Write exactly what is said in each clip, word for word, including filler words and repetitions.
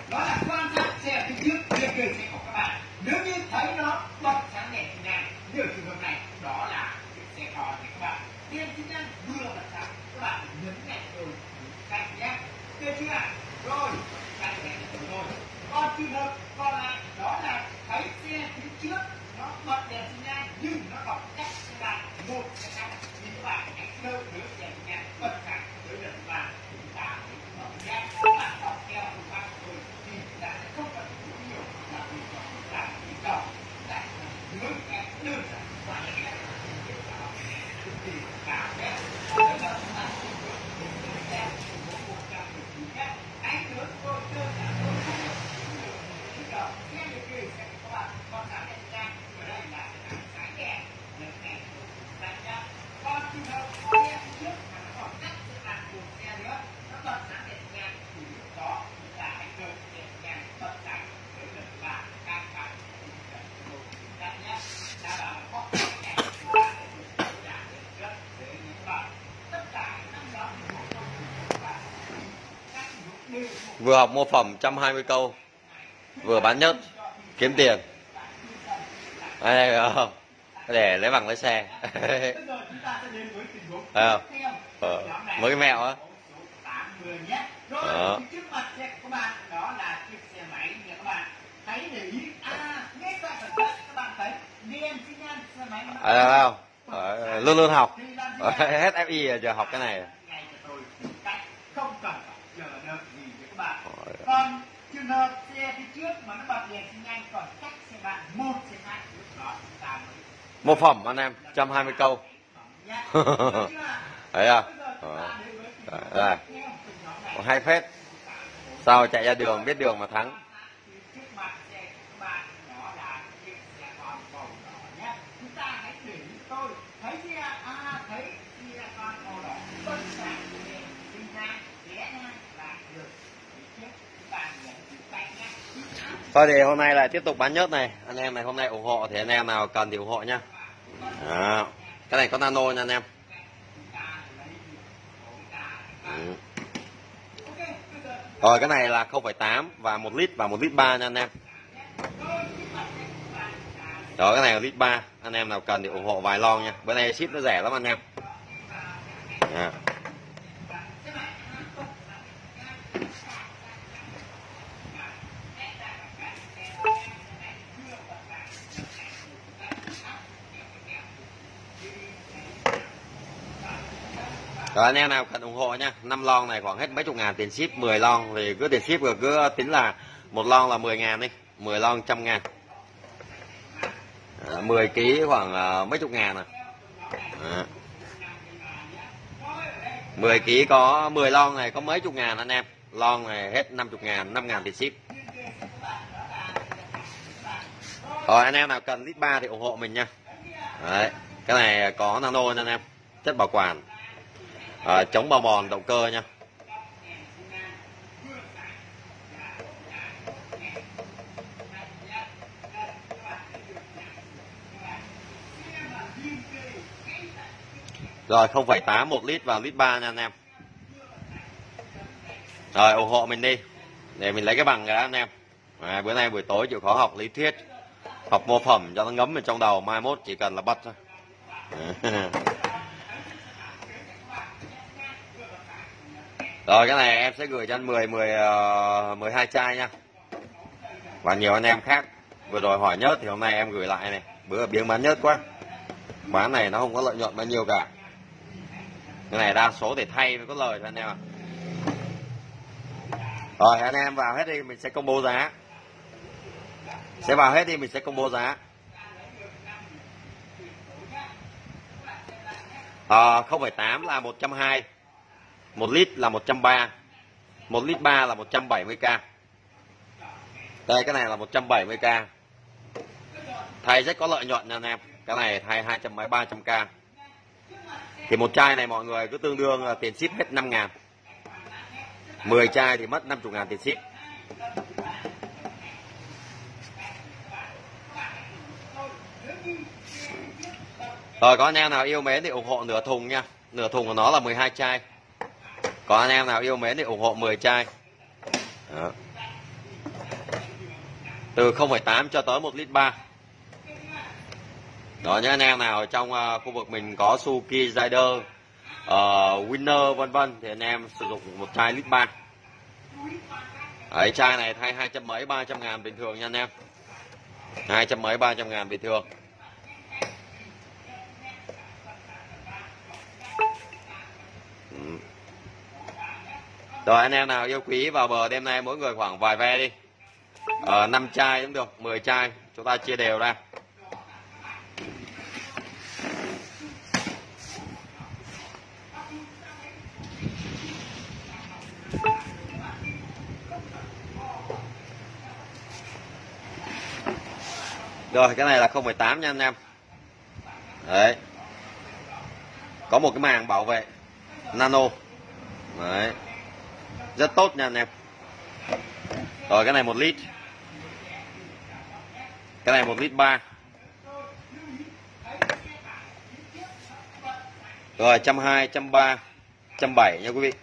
đó là quan sát xe phía trước kia kề xe của các bạn. Nếu như thấy nó bật sáng đèn xi nhan, như ở trường hợp này, đó là chiếc xe con này các bạn. Đèn xi nhan vừa bật sáng, các bạn nhấn nhẹ rồi cạnh nhé, được chưa ạ? Rồi cạnh nhẹ rồi. Còn trường hợp còn lại đó là thấy xe phía trước nó bật đèn xi nhan nhưng nó còn cách các bạn một cái cách, thì các bạn hãy đợi đứa đèn xi nhan bật sáng tới lần thứ ba, chúng ta nhé, các bạn đọc theo phương pháp rồi thì chúng ta sẽ không cần phải nhiều là vì chúng ta chỉ cần là nhớ cái đơn giản và cái cách hiệu quả cực kỳ cao nhé. Bây giờ chúng ta sẽ được một cái xe của một trăm mười chín nhé. Hãy nhớ tôi đơn giản tôi không được chỉ cần nghe được kỳ sẽ các bạn con sáng đèn xi nhan ở đây là cái sáng đèn lần này đặt nhá. Còn trường hợp xe trước mà nó còn cách giữa làn của xe nữa, nó bật sáng đèn xi nhan thì lúc đó chúng ta hãy đợi đèn xi nhan bật sáng tới lần thứ ba, các bạn đặt nhá. Đã bảo là có cái này chúng ta sẽ được tối đa được trước để những bạn tất cả năm đó các bạn các đều Vừa học mô phỏng một trăm hai mươi câu, vừa bán nhất kiếm tiền. Đây không? Để lấy bằng lái xe. bây giờ chúng ta sẽ đến với tình huống Thấy không? tiếp theo. Ờ, mấy cái mẹo á. tám mươi nhé. Rồi Đó. thì trước mặt xe của các bạn đó là chiếc xe máy nha các bạn. Hãy để ý à ngay tại phần đất các bạn thấy đèn xi nhan xe máy nó À, thấy không? Ờ, luôn luôn học. Ờ, hết ép i giờ học cái này. ngay cho tôi cách không cần phải chờ đợi gì với các bạn. Còn trường hợp xe phía trước mà nó bật đèn xi nhan còn cách xe bạn một xe khác, lúc đó chúng ta mới Mô phỏng anh em, một trăm hai mươi câu. nhé. Thấy không? Ờ, đây. Có hai phép. Sao chạy ra đường biết đường mà thắng. Trước mặt xe của bạn đó là chiếc xe con màu đỏ nhé. Chúng ta hãy để ý tôi thấy xe à thấy xe con màu đỏ bất sáng đèn xi nhan ghé ngang là được. Trước chúng ta nhấn tay nhé. Thôi thì hôm nay lại tiếp tục bán nhớt này. Anh em này hôm nay ủng hộ thì anh em nào cần thì ủng hộ nhá. Đó. Cái này có nano nha anh em. Ừ. Rồi cái này là không phẩy tám và một lít và một lít ba nha anh em. Rồi cái này là lít ba, anh em nào cần thì ủng hộ vài lon nha. Bữa nay ship nó rẻ lắm anh em. À. Rồi anh em nào cần ủng hộ nha. Năm lon này khoảng hết mấy chục ngàn tiền ship, mười lon thì cứ tiền ship rồi cứ tính là một lon là mười ngàn đi, mười lon trăm ngàn. À, mười ký khoảng uh, mấy chục ngàn à. À. mười ký có mười lon này có mấy chục ngàn anh em. Lon này hết năm mươi ngàn, năm ngàn tiền ship. Rồi anh em nào cần lít ba thì ủng hộ mình nha. Đấy, cái này có nano nha anh em, chất bảo quản. À, chống bào mòn động cơ nha. Rồi không phẩy tám một lít vào lít ba nha anh em. Rồi ủng hộ mình đi để mình lấy cái bằng ra anh em. À, bữa nay buổi tối chịu khó học lý thuyết, học mô phỏng cho nó ngấm vào trong đầu, mai mốt chỉ cần là bắt thôi. Rồi cái này em sẽ gửi cho anh mười, mười, mười hai chai nha. Và nhiều anh em khác vừa rồi hỏi nhớt thì hôm nay em gửi lại này. Bữa biếng bán nhớt quá. Bán này nó không có lợi nhuận bao nhiêu cả. Cái này đa số để thay mới có lời cho anh em ạ. Rồi anh em vào hết đi mình sẽ công bố giá. Sẽ vào hết đi mình sẽ công bố giá. À, không phẩy tám là một trăm hai mươi, một lít là một trăm ba mươi, một lít ba là một trăm bảy mươi k. Đây cái này là một trăm bảy mươi k. Thay rất có lợi nhuận nha anh em. Cái này thay hai trăm mấy ba trăm k. Thì một chai này mọi người cứ tương đương tiền ship hết năm ngàn. mười chai thì mất năm mươi ngàn tiền ship. Rồi có anh em nào yêu mến thì ủng hộ nửa thùng nha. Nửa thùng của nó là mười hai chai. Có anh em nào yêu mến thì ủng hộ mười chai. Đó. từ không phẩy tám cho tới một lít ba. Đó, những anh em nào ở trong uh, khu vực mình có Suzuki Rider, uh, Winner vân vân thì anh em sử dụng một chai lít ba. Đấy, chai này thay hai trăm mấy ba trăm ngàn bình thường nha anh em. Hai trăm mấy ba trăm ngàn bình thường. Rồi anh em nào yêu quý vào bờ đêm nay mỗi người khoảng vài ve đi. Ờ, năm chai cũng được, mười chai, chúng ta chia đều ra. Rồi cái này là không phẩy tám nha anh em. Đấy. Có một cái màng bảo vệ nano. Đấy. Rất tốt nha anh em. Rồi cái này một lít. Cái này một lít ba. Rồi trăm hai, trăm ba, trăm bảy nha quý vị.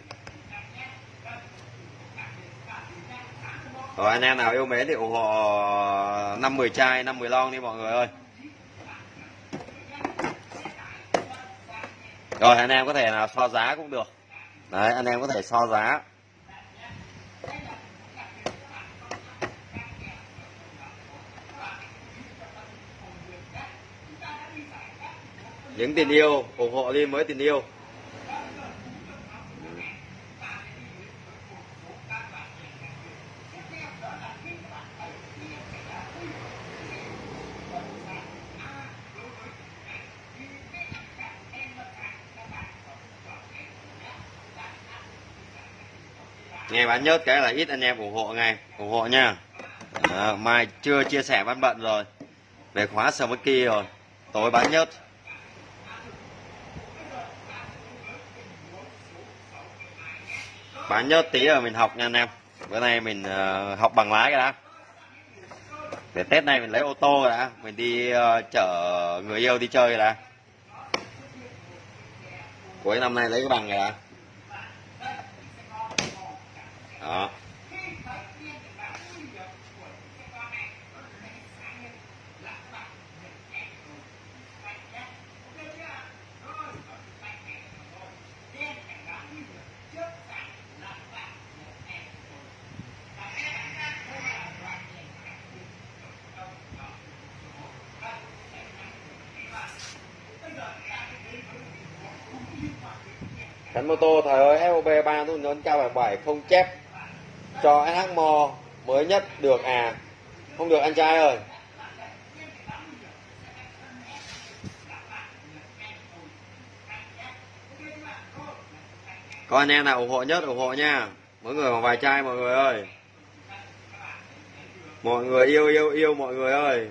Rồi anh em nào yêu mến thì ủng hộ năm mười chai, năm mười lon đi mọi người ơi. Rồi anh em có thể là so giá cũng được. Đấy, anh em có thể so giá. Những tình yêu ủng hộ đi mới tình yêu. Nghe bán nhớt cái là ít anh em ủng hộ ngay, ủng hộ nha. À, mai chưa chia sẻ bán bận rồi, về khóa Smoky rồi, tối bán nhớt. Bán nhớt tí rồi mình học nha anh em. Bữa nay mình uh, học bằng lái cái đã. Để Tết này mình lấy ô tô đã, mình đi uh, chở người yêu đi chơi đã. Cuối năm nay lấy cái bằng này đã. Đó. Cánh mô tô thời ơi, ép o bê ba nút nhấn K bảy bảy không chép cho ét hát Mo mới nhất được à? Không được anh trai ơi. Có anh em nào ủng hộ nhất ủng hộ nha. Mỗi người một vài chai mọi người ơi. Mọi người yêu yêu yêu mọi người ơi.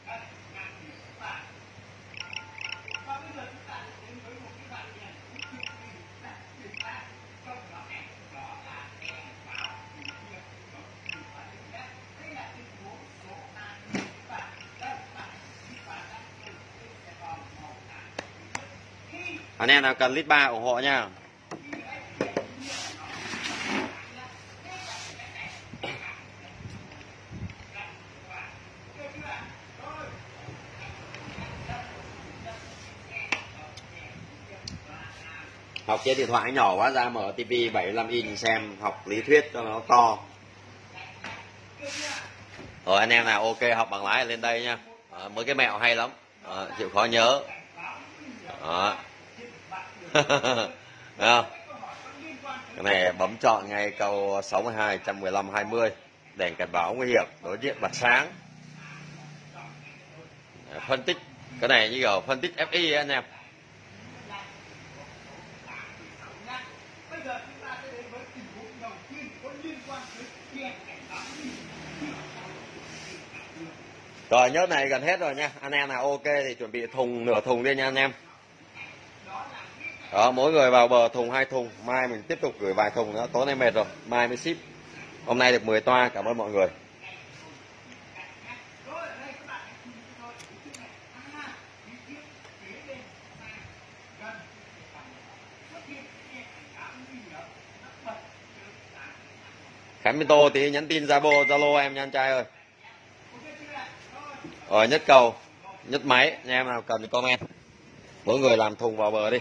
Anh em nào cần lít ba ủng hộ nha. Học trên điện thoại nhỏ quá, ra mở tivi bảy mươi lăm inch xem, học lý thuyết cho nó to. Rồi anh em nào ok học bằng lái lên đây nha. À, mấy cái mẹo hay lắm. À, chịu khó nhớ. Đó. Không? Cái này bấm chọn ngay câu sáu mươi hai, một một năm, hai mươi. Đèn cảnh báo nguy hiểm, đối diện bật sáng. Phân tích. Cái này như kiểu phân tích ép i anh em. Rồi nhớt này gần hết rồi nha. Anh em nào ok thì chuẩn bị thùng, nửa thùng đi nha anh em. Đó, mỗi người vào bờ thùng hai thùng. Mai mình tiếp tục gửi vài thùng nữa. Tối nay mệt rồi, mai mới ship. Hôm nay được mười toa, cảm ơn mọi người. Khánh Minh Tô thì nhắn tin Zalo Zalo em nha anh trai ơi. Rồi nhất cầu, nhất máy, anh em nào cần thì comment. Mỗi người làm thùng vào bờ đi.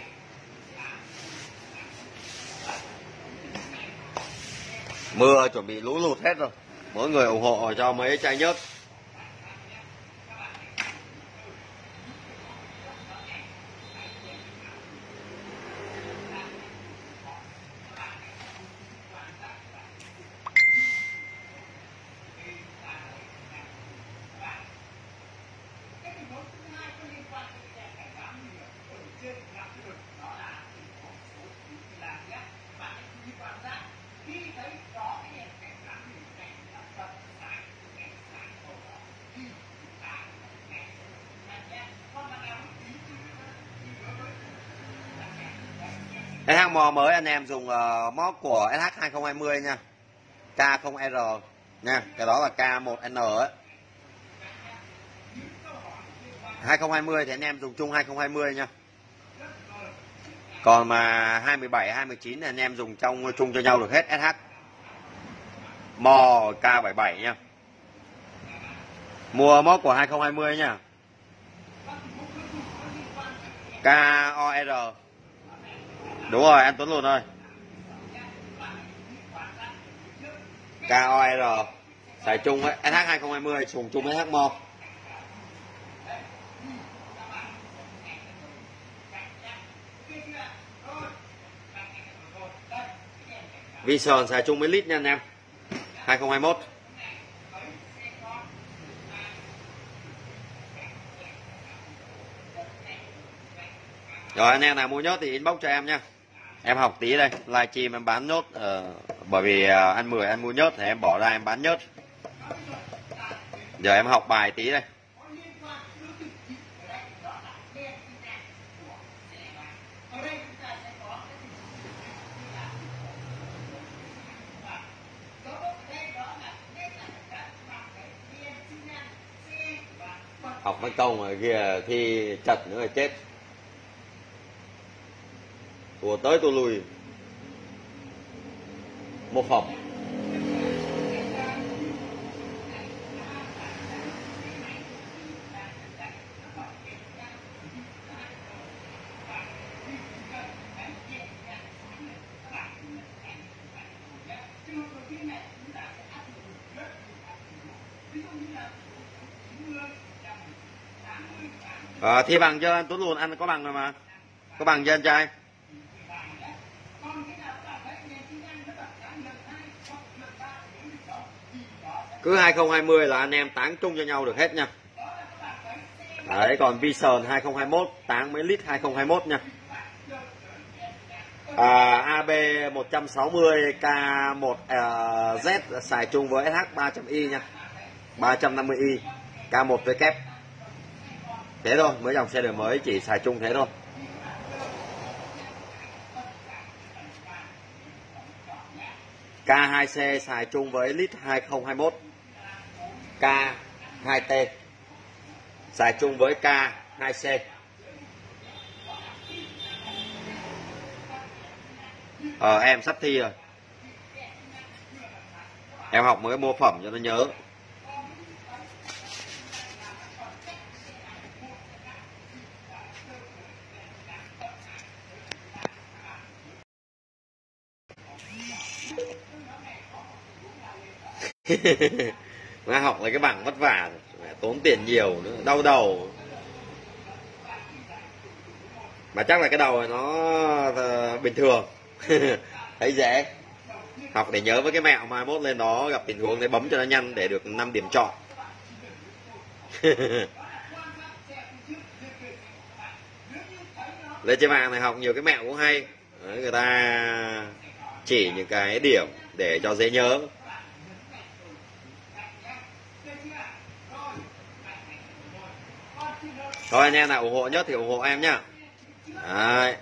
Mưa chuẩn bị lũ lụt hết rồi. Mỗi người ủng hộ cho mấy chai nhớt. ét hát Mo mới anh em dùng uh, mod của ét hát hai không hai không nha, K không R nha, cái đó là K một N ấy. hai không hai không thì anh em dùng chung hai không hai không nha. Còn mà hai một bảy, hai một chín thì anh em dùng trong chung cho nhau được hết. ét hát Mo K bảy bảy nha. Mua mod của hai không hai không nha. K O R. Đúng rồi, anh Tuấn luôn ơi. K O R xài chung với ét hát hai không hai không, dùng chung với ét hát Mo. Vision xài chung với lít nha anh em. hai không hai mốt. Rồi anh em nào mua nhớt thì inbox cho em nha. Em học tí đây, livestream em bán nhớt, uh, bởi vì uh, anh Mười anh mua nhớt thì em bỏ ra em bán nhớt. Giờ em học bài tí đây. Học mấy câu mà kia thi chật nữa là chết. Thua tới tôi lùi. Một phòng. À, thi bằng cho anh Tuấn luôn, anh có bằng rồi mà. Có bằng cho anh trai. Cứ hai không hai không là anh em tán chung cho nhau được hết nha. Đấy, còn Vision hai không hai mốt tán mấy lít hai không hai mốt nha. À, A B một sáu không K một Z xài chung với ét hát ba trăm i nha. ba trăm năm mươi i K một W. Thế thôi, mấy dòng xe đời mới chỉ xài chung thế thôi. K hai C xài chung với lít hai không hai mốt. K hai T xài chung với K hai C. Ờ, em sắp thi rồi. Em học mới mua phẩm cho nó nhớ. Mà học là cái bằng vất vả, tốn tiền nhiều nữa, đau đầu. Mà chắc là cái đầu này nó bình thường. Thấy dễ. Học để nhớ với cái mẹo mai mốt lên đó gặp tình huống để bấm cho nó nhanh để được năm điểm chọn. Lên trên mạng này học nhiều cái mẹo cũng hay. Đấy, người ta chỉ những cái điểm để cho dễ nhớ. Thôi anh em nào ủng hộ nhất thì ủng hộ em nhá. Đấy.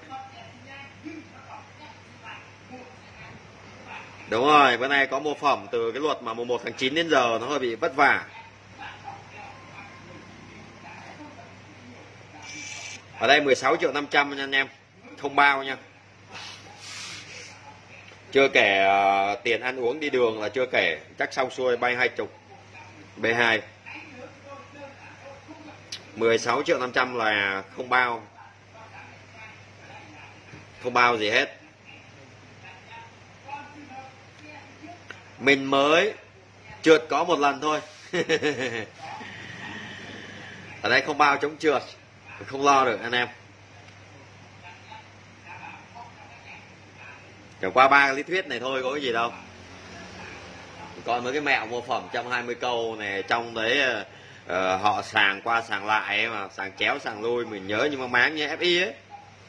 Đúng rồi, bữa nay có mua phẩm từ cái luật mà mùng một tháng chín đến giờ nó hơi bị vất vả. Ở đây mười sáu triệu năm trăm nha anh em, không bao nha. Chưa kể uh, tiền ăn uống đi đường là chưa kể, chắc xong xuôi bay hai chục B hai. mười sáu triệu năm trăm là không bao, không bao gì hết. Mình mới trượt có một lần thôi. Ở đây không bao chống trượt, không lo được anh em. Chẳng qua ba cái lý thuyết này thôi, có cái gì đâu. Còn mấy cái mẹo mô phỏng một trăm hai mươi câu này, trong đấy uh, họ sàng qua sàng lại ấy mà, sàng chéo sàng lui, mình nhớ nhưng mà máng như ép i ấy.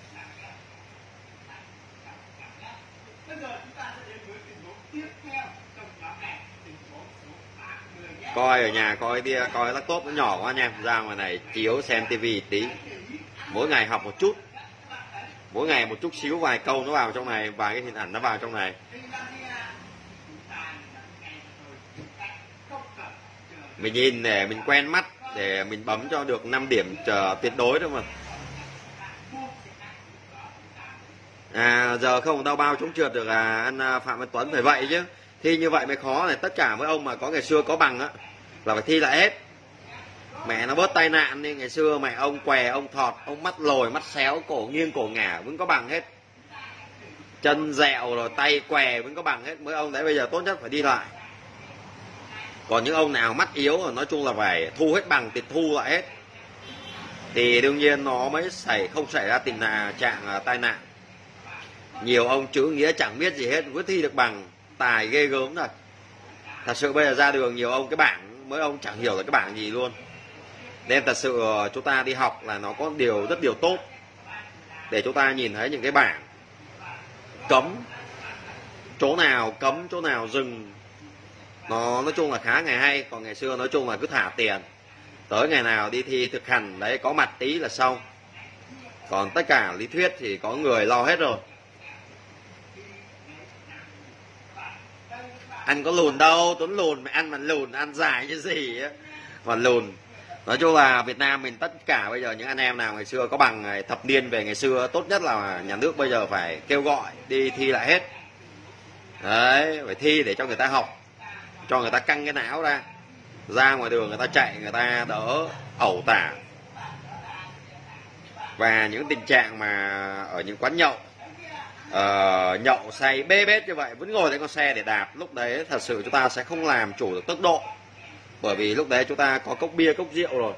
Coi ở nhà coi đi, coi laptop nó nhỏ quá nha, ra ngoài này chiếu xem tivi tí. Mỗi ngày học một chút, mỗi ngày một chút xíu, vài câu nó vào trong này, vài cái hình ảnh nó vào trong này. Mình nhìn để mình quen mắt, để mình bấm cho được năm điểm chờ tuyệt đối thôi mà. À giờ không đâu bao chống trượt được à, anh Phạm Văn Tuấn phải vậy chứ. Thi như vậy mới khó này, tất cả mấy ông mà có ngày xưa có bằng á là phải thi lại hết. Mẹ nó bớt tai nạn đi, ngày xưa mẹ ông què, ông thọt, ông mắt lồi, mắt xéo, cổ nghiêng cổ ngả vẫn có bằng hết. Chân dẹo rồi tay què vẫn có bằng hết. Mấy ông đấy bây giờ tốt nhất phải đi lại. Còn những ông nào mắt yếu nói chung là phải thu hết bằng, tịch thu lại hết. Thì đương nhiên nó mới xảy không xảy ra tình trạng tai nạn. Nhiều ông chữ nghĩa chẳng biết gì hết, vẫn thi được bằng, tài ghê gớm thật. Thật sự bây giờ ra đường nhiều ông cái bảng, mấy ông chẳng hiểu là cái bảng gì luôn. Nên thật sự chúng ta đi học là nó có điều rất điều tốt, để chúng ta nhìn thấy những cái bảng cấm, chỗ nào cấm, chỗ nào dừng. Nó nói chung là khá ngày hay. Còn ngày xưa nói chung là cứ thả tiền, tới ngày nào đi thi thực hành đấy có mặt tí là xong. Còn tất cả lý thuyết thì có người lo hết rồi. Anh có lùn đâu, Tuấn lùn, mày ăn mà lùn, ăn dài như gì á mà lùn. Nói chung là Việt Nam mình tất cả bây giờ những anh em nào ngày xưa có bằng thập niên về ngày xưa, tốt nhất là nhà nước bây giờ phải kêu gọi đi thi lại hết. Đấy, phải thi để cho người ta học, cho người ta căng cái não ra, ra ngoài đường người ta chạy, người ta đỡ ẩu tả. Và những tình trạng mà ở những quán nhậu, uh, nhậu say bê bết như vậy vẫn ngồi lên con xe để đạp, lúc đấy thật sự chúng ta sẽ không làm chủ được tốc độ. Bởi vì lúc đấy chúng ta có cốc bia, cốc rượu rồi,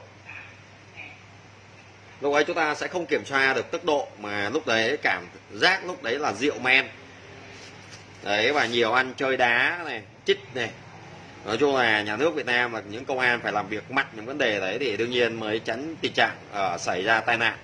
lúc ấy chúng ta sẽ không kiểm soát được tốc độ, mà lúc đấy cảm giác lúc đấy là rượu men. Đấy, và nhiều ăn chơi đá này, chích này. Nói chung là nhà nước Việt Nam và những công an phải làm việc mạnh những vấn đề đấy, thì đương nhiên mới tránh tình trạng uh, xảy ra tai nạn.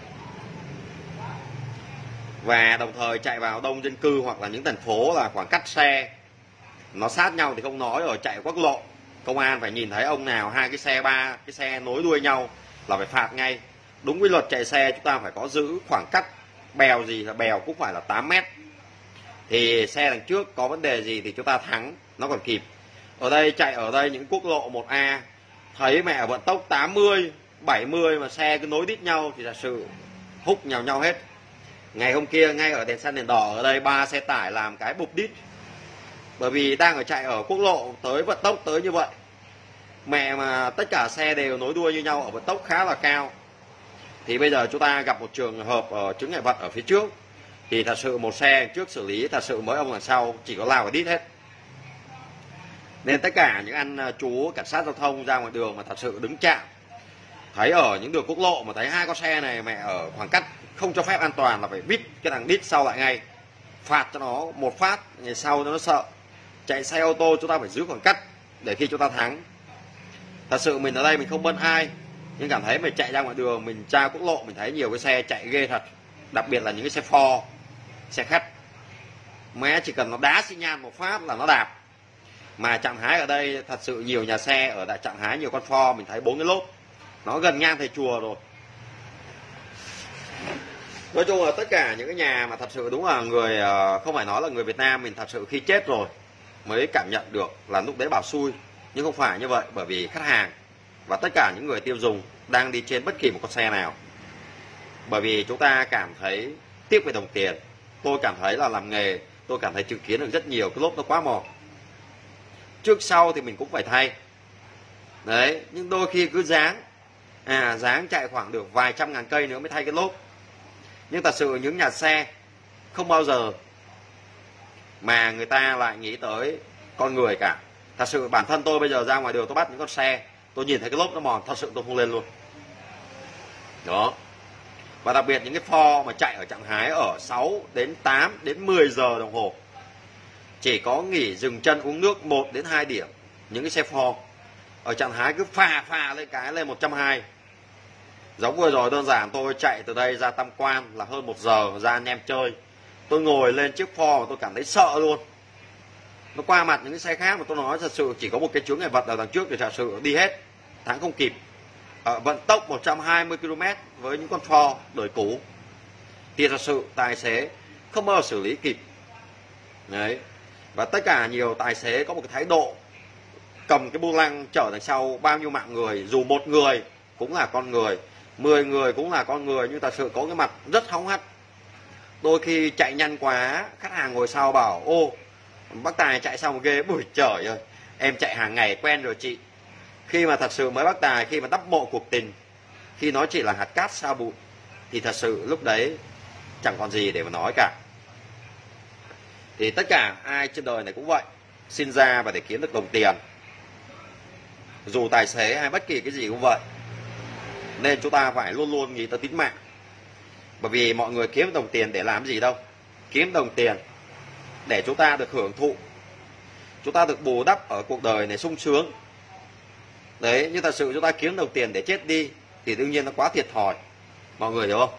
Và đồng thời chạy vào đông dân cư hoặc là những thành phố là khoảng cách xe nó sát nhau thì không nói rồi, chạy quốc lộ, công an phải nhìn thấy ông nào hai cái xe, ba cái xe nối đuôi nhau là phải phạt ngay. Đúng với luật chạy xe chúng ta phải có giữ khoảng cách, bèo gì là bèo cũng phải là tám mét. Thì xe đằng trước có vấn đề gì thì chúng ta thắng nó còn kịp. Ở đây chạy ở đây những quốc lộ một A, thấy mẹ vận tốc tám mươi, bảy mươi mà xe cứ nối đít nhau thì thật sự húc nhào nhau hết. Ngày hôm kia ngay ở đèn xanh đèn đỏ ở đây ba xe tải làm cái bụp đít. Bởi vì đang ở chạy ở quốc lộ tới vận tốc tới như vậy. Mẹ mà tất cả xe đều nối đuôi như nhau ở vận tốc khá là cao. Thì bây giờ chúng ta gặp một trường hợp ở chướng ngại vật ở phía trước, thì thật sự một xe trước xử lý, thật sự mấy ông đằng sau chỉ có lao vào đít hết. Nên tất cả những anh chú cảnh sát giao thông ra ngoài đường mà thật sự đứng chạm, thấy ở những đường quốc lộ mà thấy hai con xe này mẹ ở khoảng cách không cho phép an toàn là phải vít cái thằng đít sau lại ngay, phạt cho nó một phát, ngày sau nó sợ. Chạy xe ô tô chúng ta phải giữ khoảng cách để khi chúng ta thắng. Thật sự mình ở đây mình không bân ai, nhưng cảm thấy mình chạy ra ngoài đường, mình tra quốc lộ mình thấy nhiều cái xe chạy ghê thật. Đặc biệt là những cái xe Ford, xe khách, mẹ chỉ cần nó đá xi nhan một phát là nó đạp. Mà Trạng Thái ở đây thật sự nhiều nhà xe ở tại Trạng Thái, nhiều con Ford mình thấy bốn cái lốp, nó gần ngang thầy chùa rồi. Nói chung là tất cả những cái nhà mà thật sự đúng là người, không phải nói là người Việt Nam mình thật sự khi chết rồi mới cảm nhận được là lúc đấy bảo xui, nhưng không phải như vậy. Bởi vì khách hàng và tất cả những người tiêu dùng đang đi trên bất kỳ một con xe nào, bởi vì chúng ta cảm thấy tiếc về đồng tiền. Tôi cảm thấy là làm nghề, tôi cảm thấy chứng kiến được rất nhiều cái lốp nó quá mòn, trước sau thì mình cũng phải thay đấy, nhưng đôi khi cứ dáng à dáng chạy khoảng được vài trăm ngàn cây nữa mới thay cái lốp. Nhưng thật sự những nhà xe không bao giờ mà người ta lại nghĩ tới con người cả. Thật sự bản thân tôi bây giờ ra ngoài đường tôi bắt những con xe, tôi nhìn thấy cái lốp nó mòn, thật sự tôi không lên luôn. Đó. Và đặc biệt những cái Ford mà chạy ở trạng thái ở sáu đến tám đến mười giờ đồng hồ, chỉ có nghỉ dừng chân uống nước một đến hai điểm. Những cái xe Ford ở trạng thái cứ phà phà lên cái lên một trăm hai mươi. Giống vừa rồi đơn giản tôi chạy từ đây ra Tam Quan là hơn một giờ ra anh em chơi. Tôi ngồi lên chiếc Ford mà tôi cảm thấy sợ luôn. Nó qua mặt những cái xe khác mà tôi nói thật sự chỉ có một cái chướng ngại vật ở đằng trước thì thật sự đi hết, thắng không kịp. Ở vận tốc một trăm hai mươi ki lô mét với những con Ford đời cũ thì thật sự tài xế không bao giờ xử lý kịp. Đấy. Và tất cả nhiều tài xế có một cái thái độ cầm cái vô lăng chở đằng sau bao nhiêu mạng người, dù một người cũng là con người, mười người cũng là con người, nhưng thật sự có cái mặt rất hóng hắt. Đôi khi chạy nhanh quá, khách hàng ngồi sau bảo ô bác Tài chạy sao mà ghê. Bùi trời ơi, em chạy hàng ngày quen rồi chị. Khi mà thật sự mới bác Tài, khi mà đắp bộ cuộc tình, khi nó chỉ là hạt cát sa bụi, thì thật sự lúc đấy chẳng còn gì để mà nói cả. Thì tất cả ai trên đời này cũng vậy, sinh ra và để kiếm được đồng tiền, dù tài xế hay bất kỳ cái gì cũng vậy. Nên chúng ta phải luôn luôn nghĩ tới tính mạng. Bởi vì mọi người kiếm đồng tiền để làm gì đâu. Kiếm đồng tiền để chúng ta được hưởng thụ, chúng ta được bù đắp ở cuộc đời này sung sướng. Đấy, nhưng thật sự chúng ta kiếm đồng tiền để chết đi thì đương nhiên nó quá thiệt thòi. Mọi người hiểu không?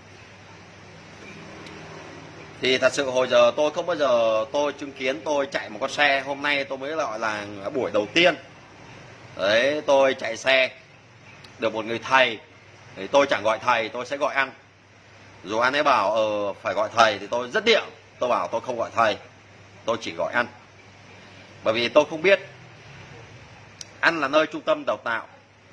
Thì thật sự hồi giờ tôi không bao giờ tôi chứng kiến tôi chạy một con xe. Hôm nay tôi mới gọi là buổi đầu tiên. Đấy, tôi chạy xe được một người thầy. Thì tôi chẳng gọi thầy, tôi sẽ gọi anh. Dù anh ấy bảo ờ, phải gọi thầy thì tôi rất điệu. Tôi bảo tôi không gọi thầy, tôi chỉ gọi anh. Bởi vì tôi không biết anh là nơi trung tâm đào tạo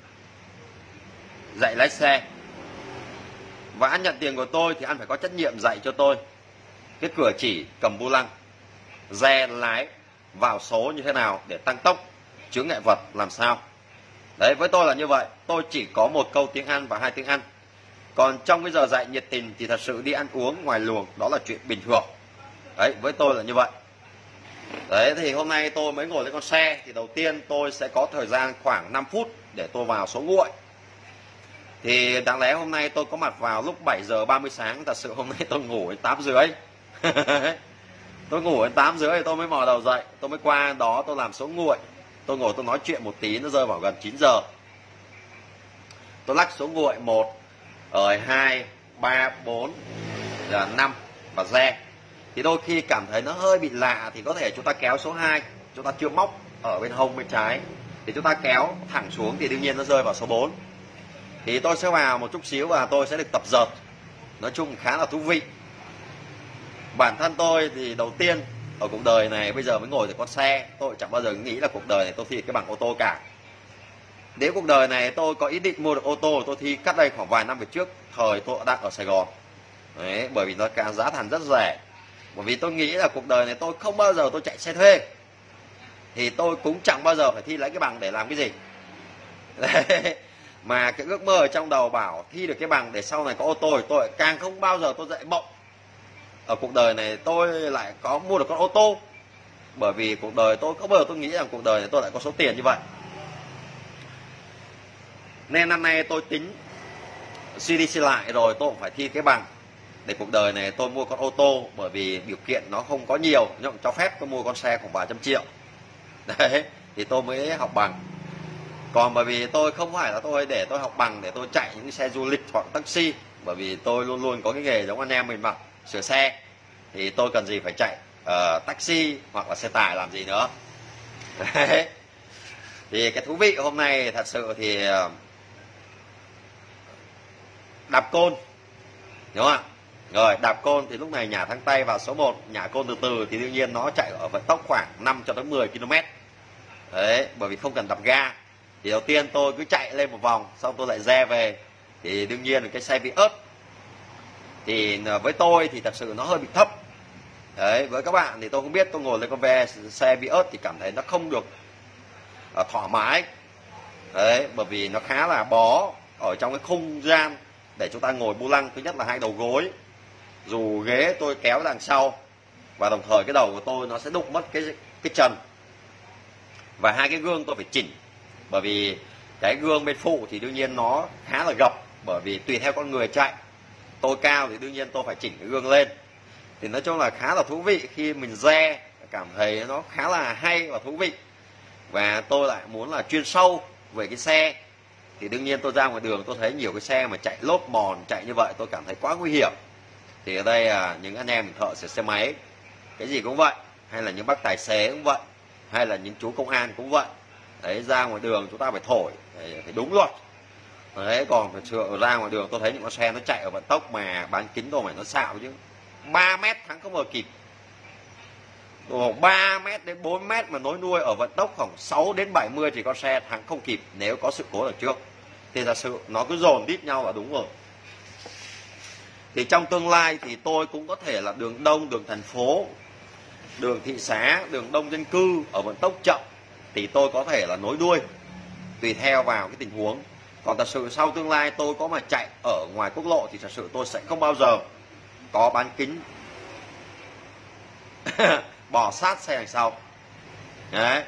dạy lái xe, và anh nhận tiền của tôi thì anh phải có trách nhiệm dạy cho tôi cái cửa chỉ cầm vô lăng, re lái, vào số như thế nào để tăng tốc, chướng ngại vật làm sao. Đấy, với tôi là như vậy. Tôi chỉ có một câu tiếng Anh và hai tiếng Anh. Còn trong cái giờ dạy nhiệt tình thì thật sự đi ăn uống ngoài luồng đó là chuyện bình thường. Đấy, với tôi là như vậy. Đấy, thì hôm nay tôi mới ngồi lên con xe. Thì đầu tiên tôi sẽ có thời gian khoảng năm phút để tôi vào số nguội. Thì đáng lẽ hôm nay tôi có mặt vào lúc bảy giờ ba mươi sáng. Thật sự hôm nay tôi ngủ đến tám rưỡi. Tôi ngủ đến tám rưỡi thì tôi mới mò đầu dậy. Tôi mới qua đó tôi làm số nguội. Tôi ngồi tôi nói chuyện một tí, nó rơi vào gần chín giờ. Tôi lắc số nguội một, rồi hai, ba, bốn, năm và re. Thì đôi khi cảm thấy nó hơi bị lạ thì có thể chúng ta kéo số hai, chúng ta chưa móc ở bên hông bên trái, thì chúng ta kéo thẳng xuống thì đương nhiên nó rơi vào số bốn. Thì tôi sẽ vào một chút xíu và tôi sẽ được tập dợt. Nói chung khá là thú vị. Bản thân tôi thì đầu tiên ở cuộc đời này bây giờ mới ngồi được con xe, tôi chẳng bao giờ nghĩ là cuộc đời này tôi thi cái bằng ô tô cả. Nếu cuộc đời này tôi có ý định mua được ô tô, tôi thi cách đây khoảng vài năm về trước, thời tôi đang ở Sài Gòn. Đấy, bởi vì nó cả giá thành rất rẻ. Bởi vì tôi nghĩ là cuộc đời này tôi không bao giờ tôi chạy xe thuê, thì tôi cũng chẳng bao giờ phải thi lấy cái bằng để làm cái gì. Đấy. Mà cái ước mơ ở trong đầu bảo thi được cái bằng để sau này có ô tô thì tôi càng không bao giờ tôi dậy mộng ở cuộc đời này tôi lại có mua được con ô tô. Bởi vì cuộc đời tôi không bao giờ tôi nghĩ rằng cuộc đời này tôi lại có số tiền như vậy. Nên năm nay tôi tính suy đi suy lại rồi tôi cũng phải thi cái bằng để cuộc đời này tôi mua con ô tô. Bởi vì điều kiện nó không có nhiều, nhưng cho phép tôi mua con xe khoảng vài trăm triệu. Đấy, thì tôi mới học bằng. Còn bởi vì tôi không phải là tôi để tôi học bằng để tôi chạy những xe du lịch hoặc taxi. Bởi vì tôi luôn luôn có cái nghề giống anh em mình mà, sửa xe. Thì tôi cần gì phải chạy uh, taxi hoặc là xe tải làm gì nữa. Đấy. Thì cái thú vị hôm nay thật sự thì đạp côn, đúng không ạ? Rồi đạp côn thì lúc này nhả thắng tay vào số một, nhả côn từ từ thì đương nhiên nó chạy ở vận tốc khoảng năm cho tới mười ki lô mét. Đấy, bởi vì không cần đạp ga. Thì đầu tiên tôi cứ chạy lên một vòng, xong tôi lại re về. Thì đương nhiên cái xe bị ớt. Thì với tôi thì thật sự nó hơi bị thấp. Đấy, với các bạn thì tôi không biết, tôi ngồi lên con ve xe bị ớt thì cảm thấy nó không được uh, thoải mái. Đấy, bởi vì nó khá là bó, ở trong cái không gian để chúng ta ngồi bu lăng. Thứ nhất là hai đầu gối, dù ghế tôi kéo đằng sau, và đồng thời cái đầu của tôi nó sẽ đụng mất cái cái chân. Và hai cái gương tôi phải chỉnh, bởi vì cái gương bên phụ thì đương nhiên nó khá là gập, bởi vì tùy theo con người chạy. Tôi cao thì đương nhiên tôi phải chỉnh cái gương lên. Thì nói chung là khá là thú vị khi mình re, cảm thấy nó khá là hay và thú vị. Và tôi lại muốn là chuyên sâu về cái xe, thì đương nhiên tôi ra ngoài đường tôi thấy nhiều cái xe mà chạy lốp mòn chạy như vậy tôi cảm thấy quá nguy hiểm. Thì ở đây là những anh em thợ sửa xe máy cái gì cũng vậy, hay là những bác tài xế cũng vậy, hay là những chú công an cũng vậy. Đấy, ra ngoài đường chúng ta phải thổi, phải đúng luật. Đấy, còn thật sự ra ngoài đường tôi thấy những con xe nó chạy ở vận tốc mà bán kính tôi phải nó xạo chứ. ba mét thắng không ngờ kịp. Đồ ba mét đến bốn mét mà nối đuôi ở vận tốc khoảng sáu đến bảy mươi thì con xe thắng không kịp nếu có sự cố ở trước. Thì thật sự nó cứ dồn đít nhau là đúng rồi. Thì trong tương lai thì tôi cũng có thể là đường đông, đường thành phố, đường thị xã, đường đông dân cư ở vận tốc chậm thì tôi có thể là nối đuôi, tùy theo vào cái tình huống. Còn thật sự sau tương lai tôi có mà chạy ở ngoài quốc lộ thì thật sự tôi sẽ không bao giờ có bán kính bỏ sát xe đằng sau. Đấy.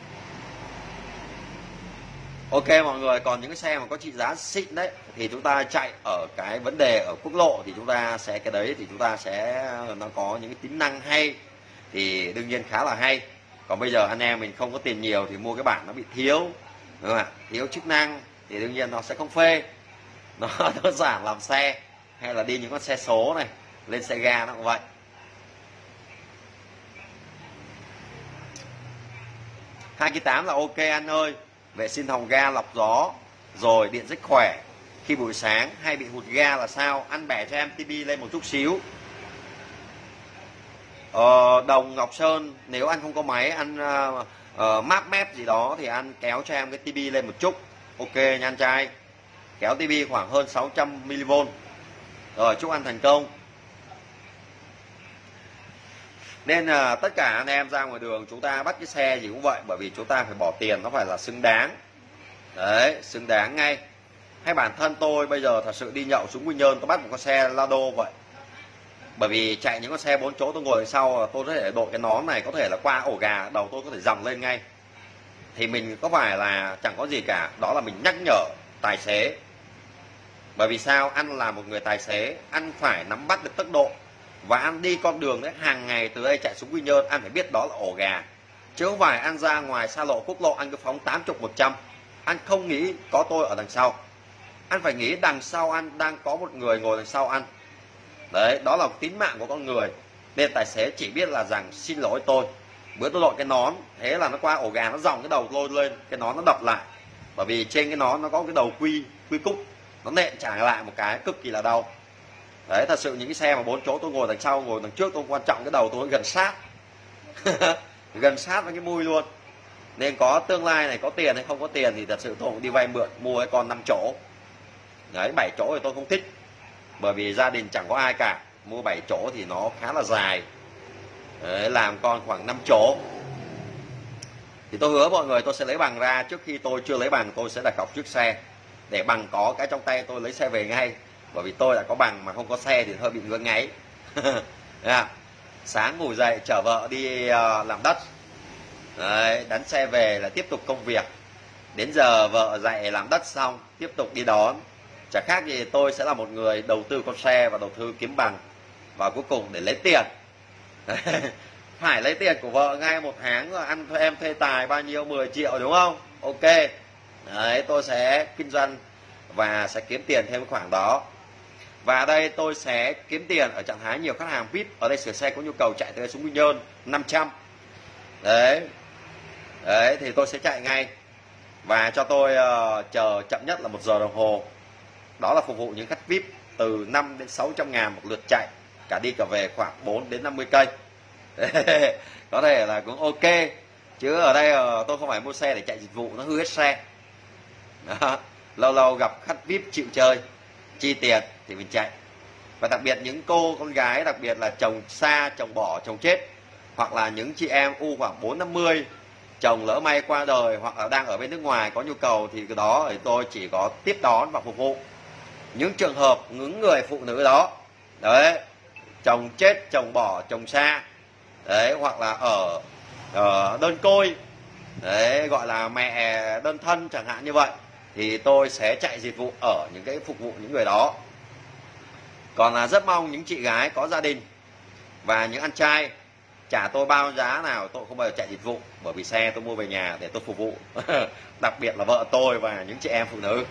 Ok mọi người, còn những cái xe mà có trị giá xịn đấy thì chúng ta chạy ở cái vấn đề ở quốc lộ thì chúng ta sẽ cái đấy thì chúng ta sẽ nó có những cái tính năng hay thì đương nhiên khá là hay. Còn bây giờ anh em mình không có tiền nhiều thì mua cái bản nó bị thiếu, đúng không ạ? Thiếu chức năng thì đương nhiên nó sẽ không phê. Nó đơn giản làm xe hay là đi những con xe số này, lên xe ga nó cũng vậy. Hai cái tám là ok anh ơi. Vệ sinh hồng ga lọc gió, rồi điện rất khỏe. Khi buổi sáng hay bị hụt ga là sao? Anh bẻ cho em tivi lên một chút xíu. Ờ, Đồng Ngọc Sơn, nếu anh không có máy, anh uh, uh, map map gì đó thì anh kéo cho em cái tivi lên một chút. Ok nha anh trai. Kéo tivi khoảng hơn sáu trăm mi li vôn. Rồi chúc anh thành công. Nên là tất cả anh em ra ngoài đường chúng ta bắt cái xe gì cũng vậy, bởi vì chúng ta phải bỏ tiền nó phải là xứng đáng. Đấy, xứng đáng ngay. Hay bản thân tôi bây giờ thật sự đi nhậu xuống Quy Nhơn tôi bắt một con xe Lado vậy. Bởi vì chạy những con xe bốn chỗ tôi ngồi đằng sau tôi có thể đội cái nón này, có thể là qua ổ gà đầu tôi có thể dòng lên ngay. Thì mình có phải là chẳng có gì cả, đó là mình nhắc nhở tài xế. Bởi vì sao? Anh là một người tài xế, anh phải nắm bắt được tốc độ. Và anh đi con đường đấy hàng ngày từ đây chạy xuống Quy Nhơn, anh phải biết đó là ổ gà. Chứ không phải anh ra ngoài xa lộ quốc lộ anh cứ phóng tám mươi một trăm. Anh không nghĩ có tôi ở đằng sau. Anh phải nghĩ đằng sau anh đang có một người ngồi đằng sau anh. Đấy, đó là tính mạng của con người. Nên tài xế chỉ biết là rằng xin lỗi tôi, bữa tôi đội cái nón, thế là nó qua ổ gà nó dòng cái đầu lôi lên, cái nón nó đập lại. Bởi vì trên cái nón nó có cái đầu quy, quy cúc, nó nện trả lại một cái cực kỳ là đau. Đấy, thật sự những cái xe mà bốn chỗ tôi ngồi đằng sau, ngồi đằng trước tôi quan trọng cái đầu tôi gần sát. Gần sát với cái mui luôn. Nên có tương lai này, có tiền hay không có tiền thì thật sự tôi cũng đi vay mượn mua cái con năm chỗ. Đấy, bảy chỗ thì tôi không thích. Bởi vì gia đình chẳng có ai cả. Mua bảy chỗ thì nó khá là dài. Đấy, làm con khoảng năm chỗ. Thì tôi hứa mọi người tôi sẽ lấy bằng ra. Trước khi tôi chưa lấy bằng tôi sẽ đặt cọc trước xe. Để bằng có cái trong tay tôi lấy xe về ngay. Bởi vì tôi đã có bằng mà không có xe thì hơi bị ngứa ngáy. Sáng ngủ dậy chở vợ đi uh, làm đất. Đấy, đánh xe về là tiếp tục công việc. Đến giờ vợ dậy làm đất xong tiếp tục đi đón. Chả khác gì tôi sẽ là một người đầu tư con xe và đầu tư kiếm bằng. Và cuối cùng để lấy tiền. Phải lấy tiền của vợ ngay một tháng rồi ăn em thuê tài bao nhiêu, mười triệu đúng không? Ok. Đấy, tôi sẽ kinh doanh và sẽ kiếm tiền thêm khoản đó. Và ở đây tôi sẽ kiếm tiền ở trạng thái nhiều khách hàng vê i pê ở đây sửa xe có nhu cầu chạy tới xuống Quy Nhơn năm trăm. Đấy. Đấy thì tôi sẽ chạy ngay. Và cho tôi uh, chờ chậm nhất là một giờ đồng hồ. Đó là phục vụ những khách vê i pê từ năm đến sáu trăm ngàn một lượt chạy. Cả đi cả về khoảng bốn đến năm mươi cây. Có thể là cũng ok. Chứ ở đây uh, tôi không phải mua xe để chạy dịch vụ nó hư hết xe. Đó. Lâu lâu gặp khách vê i pê chịu chơi, chi tiền thì mình chạy. Và đặc biệt những cô con gái, đặc biệt là chồng xa, chồng bỏ, chồng chết, hoặc là những chị em u khoảng bốn năm mươi chồng lỡ may qua đời hoặc là đang ở bên nước ngoài có nhu cầu thì cái đó thì tôi chỉ có tiếp đón và phục vụ. Những trường hợp những người phụ nữ đó đấy, chồng chết, chồng bỏ, chồng xa đấy, hoặc là ở, ở đơn côi đấy, gọi là mẹ đơn thân chẳng hạn như vậy, thì tôi sẽ chạy dịch vụ ở những cái phục vụ những người đó. Còn là rất mong những chị gái có gia đình và những anh trai trả tôi bao giá nào tôi không bao giờ chạy dịch vụ, bởi vì xe tôi mua về nhà để tôi phục vụ đặc biệt là vợ tôi và những chị em phụ nữ.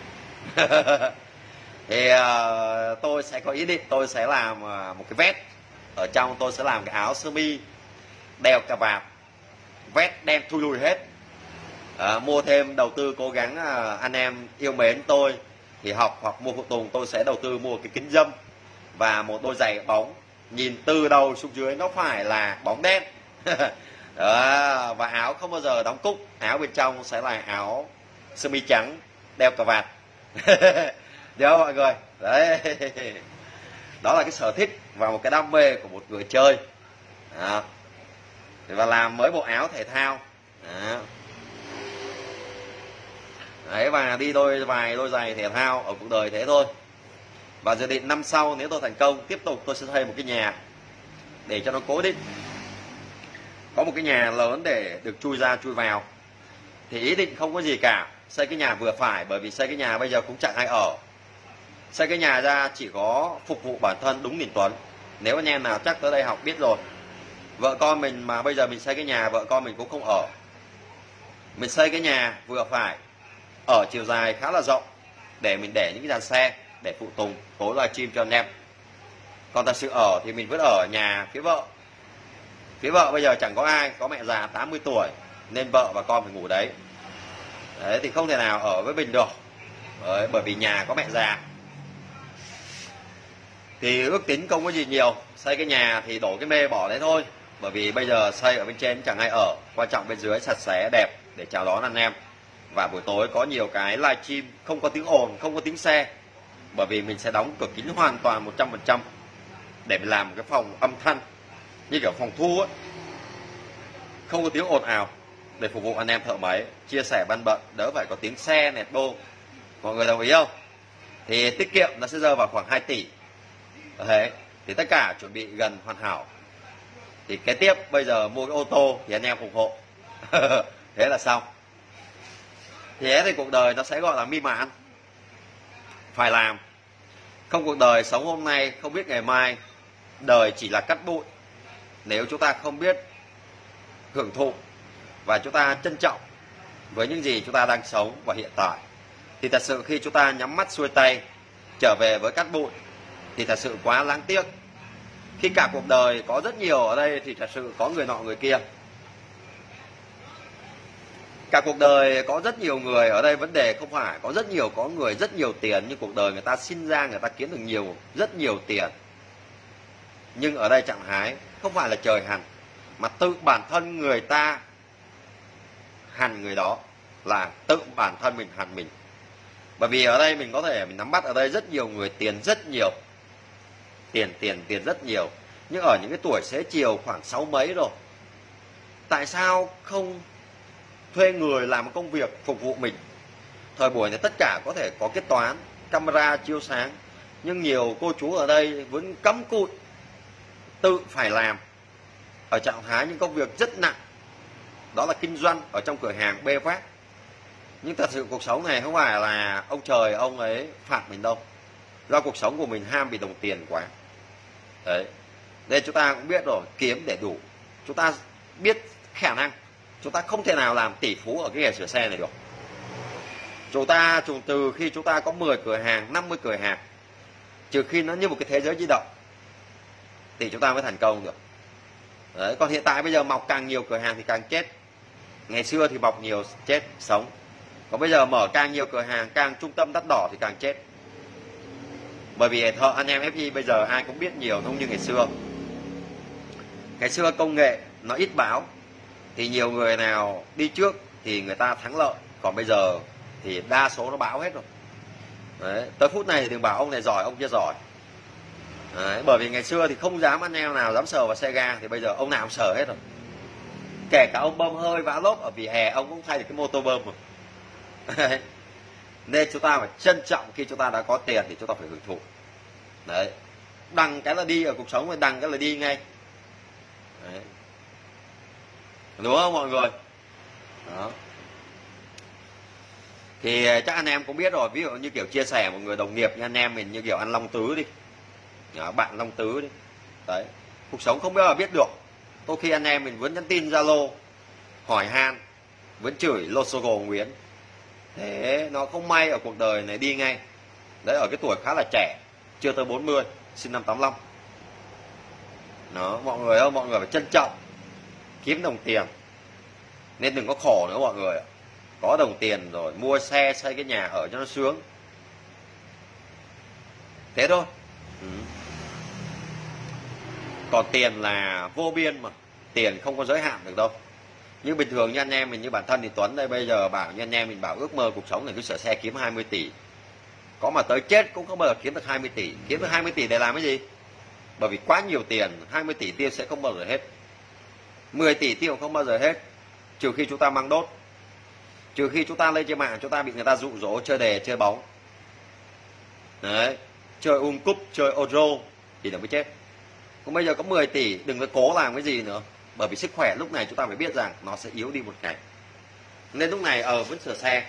Thì uh, tôi sẽ có ý định tôi sẽ làm uh, một cái vest, ở trong tôi sẽ làm cái áo sơ mi đeo cà vạt, vest đen thui lùi hết. Uh, mua thêm đầu tư cố gắng uh, anh em yêu mến tôi thì học hoặc mua phụ tùng, tôi sẽ đầu tư mua cái kính dâm và một đôi giày bóng, nhìn từ đầu xuống dưới nó phải là bóng đen. Đó, và áo không bao giờ đóng cúc, áo bên trong sẽ là áo sơ mi trắng đeo cà vạt. Được mọi người, đấy, đó là cái sở thích và một cái đam mê của một người chơi. Đó. Và làm mới bộ áo thể thao. Đó. Đấy, và đi đôi vài đôi giày thể thao ở cuộc đời thế thôi. Và dự định năm sau nếu tôi thành công, tiếp tục tôi sẽ thuê một cái nhà để cho nó cố định, có một cái nhà lớn để được chui ra chui vào. Thì ý định không có gì cả, xây cái nhà vừa phải, bởi vì xây cái nhà bây giờ cũng chẳng ai ở. Xây cái nhà ra chỉ có phục vụ bản thân đúng Đình Tuấn. Nếu anh em nào chắc tới đây học biết rồi, vợ con mình mà bây giờ mình xây cái nhà, vợ con mình cũng không ở. Mình xây cái nhà vừa phải, ở chiều dài khá là rộng, để mình để những cái dàn xe để phụ tùng tối livestream cho anh em. Còn thật sự ở thì mình vẫn ở nhà phía vợ. Phía vợ bây giờ chẳng có ai, có mẹ già tám mươi tuổi nên vợ và con phải ngủ đấy. Đấy thì không thể nào ở với mình được. Đấy, bởi vì nhà có mẹ già. Thì ước tính không có gì nhiều, xây cái nhà thì đổ cái mê bỏ đấy thôi. Bởi vì bây giờ xây ở bên trên chẳng ai ở, quan trọng bên dưới sạch sẽ đẹp để chào đón anh em. Và buổi tối có nhiều cái livestream không có tiếng ồn, không có tiếng xe, bởi vì mình sẽ đóng cửa kín hoàn toàn một trăm phần trăm để mình làm một cái phòng âm thanh như kiểu phòng thu á, không có tiếng ồn ào, để phục vụ anh em thợ máy chia sẻ ban bận, đỡ phải có tiếng xe nẹt bô. Mọi người đồng ý không? Thì tiết kiệm nó sẽ rơi vào khoảng hai tỷ. Đấy, thì tất cả chuẩn bị gần hoàn hảo. Thì cái tiếp bây giờ mua cái ô tô thì anh em ủng hộ. Thế là xong. Thế thì cuộc đời nó sẽ gọi là mi mãn. Phải làm. Không, cuộc đời sống hôm nay không biết ngày mai. Đời chỉ là cắt bụi. Nếu chúng ta không biết hưởng thụ và chúng ta trân trọng với những gì chúng ta đang sống và hiện tại, thì thật sự khi chúng ta nhắm mắt xuôi tay trở về với cát bụi thì thật sự quá đáng tiếc. Khi cả cuộc đời có rất nhiều ở đây thì thật sự có người nọ người kia. Cả cuộc đời có rất nhiều người ở đây, vấn đề không phải có rất nhiều, có người rất nhiều tiền, nhưng cuộc đời người ta sinh ra người ta kiếm được nhiều, rất nhiều tiền. Nhưng ở đây trạng thái không phải là trời hành, mà tự bản thân người ta hành người đó, là tự bản thân mình hành mình. Bởi vì ở đây mình có thể mình nắm bắt ở đây rất nhiều người tiền rất nhiều, tiền tiền tiền rất nhiều, nhưng ở những cái tuổi xế chiều khoảng sáu mấy rồi, tại sao không thuê người làm một công việc phục vụ mình? Thời buổi này tất cả có thể có kế toán, camera chiếu sáng, nhưng nhiều cô chú ở đây vẫn cắm cụi tự phải làm ở trạng thái những công việc rất nặng, đó là kinh doanh ở trong cửa hàng bê vác. Nhưng thật sự cuộc sống này không phải là ông trời ông ấy phạt mình đâu, do cuộc sống của mình ham vì đồng tiền quá. Đấy, nên chúng ta cũng biết rồi, kiếm để đủ. Chúng ta biết khả năng chúng ta không thể nào làm tỷ phú ở cái nghề sửa xe này được. Chúng ta từ khi chúng ta có mười cửa hàng, năm mươi cửa hàng, trừ khi nó như một cái thế giới di động, thì chúng ta mới thành công được. Đấy, còn hiện tại bây giờ mọc càng nhiều cửa hàng thì càng chết. Ngày xưa thì mọc nhiều chết sống, còn bây giờ mở càng nhiều cửa hàng, càng trung tâm đắt đỏ thì càng chết. Bởi vì thợ anh em ép i bây giờ ai cũng biết nhiều, không như ngày xưa. Ngày xưa công nghệ nó ít báo, thì nhiều người nào đi trước thì người ta thắng lợi, còn bây giờ thì đa số nó báo hết rồi. Đấy, tới phút này thì đừng bảo ông này giỏi ông kia giỏi. Đấy, bởi vì ngày xưa thì không dám anh em nào dám sờ vào xe ga, thì bây giờ ông nào cũng sờ hết rồi. Kể cả ông bơm hơi vá lốp ở vỉa hè ông cũng thay được cái mô tô bơm mà. Nên chúng ta phải trân trọng khi chúng ta đã có tiền thì chúng ta phải hưởng thụ. Đấy, đằng cái là đi ở cuộc sống, phải đằng cái là đi ngay. Đấy. Đúng không mọi người? Đó. Thì chắc anh em cũng biết rồi, ví dụ như kiểu chia sẻ một người đồng nghiệp như anh em mình, như kiểu ăn Long Tứ đi. Đó, bạn Long Tứ đi. Đấy, cuộc sống không bao giờ biết được. Có khi anh em mình vẫn nhắn tin Zalo hỏi han, vẫn chửi Losogo Nguyễn. Thế nó không may ở cuộc đời này đi ngay. Đấy, ở cái tuổi khá là trẻ, chưa tới bốn mươi, sinh năm tám lăm. Đó, mọi người ơi, mọi người phải trân trọng kiếm đồng tiền. Nên đừng có khổ nữa mọi người ạ. Có đồng tiền rồi mua xe, xây cái nhà ở cho nó sướng. Thế thôi. Ừ. Còn tiền là vô biên mà, tiền không có giới hạn được đâu. Nhưng bình thường như anh em mình, như bản thân thì Tuấn đây bây giờ bảo như anh em mình bảo ước mơ cuộc sống này cứ sửa xe kiếm hai mươi tỷ. Có mà tới chết cũng không bao giờ kiếm được hai mươi tỷ. Kiếm được hai mươi tỷ để làm cái gì? Bởi vì quá nhiều tiền, hai mươi tỷ tiêu sẽ không bao giờ hết. mười tỷ tiêu không bao giờ hết. Trừ khi chúng ta mang đốt. Trừ khi chúng ta lên trên mạng chúng ta bị người ta dụ dỗ chơi đề, chơi bóng. Đấy, chơi ung cúp, chơi Euro thì đừng mới chết. Còn bây giờ có mười tỷ đừng có cố làm cái gì nữa. Bởi vì sức khỏe lúc này chúng ta phải biết rằng nó sẽ yếu đi một ngày. Nên lúc này ở vẫn sửa xe.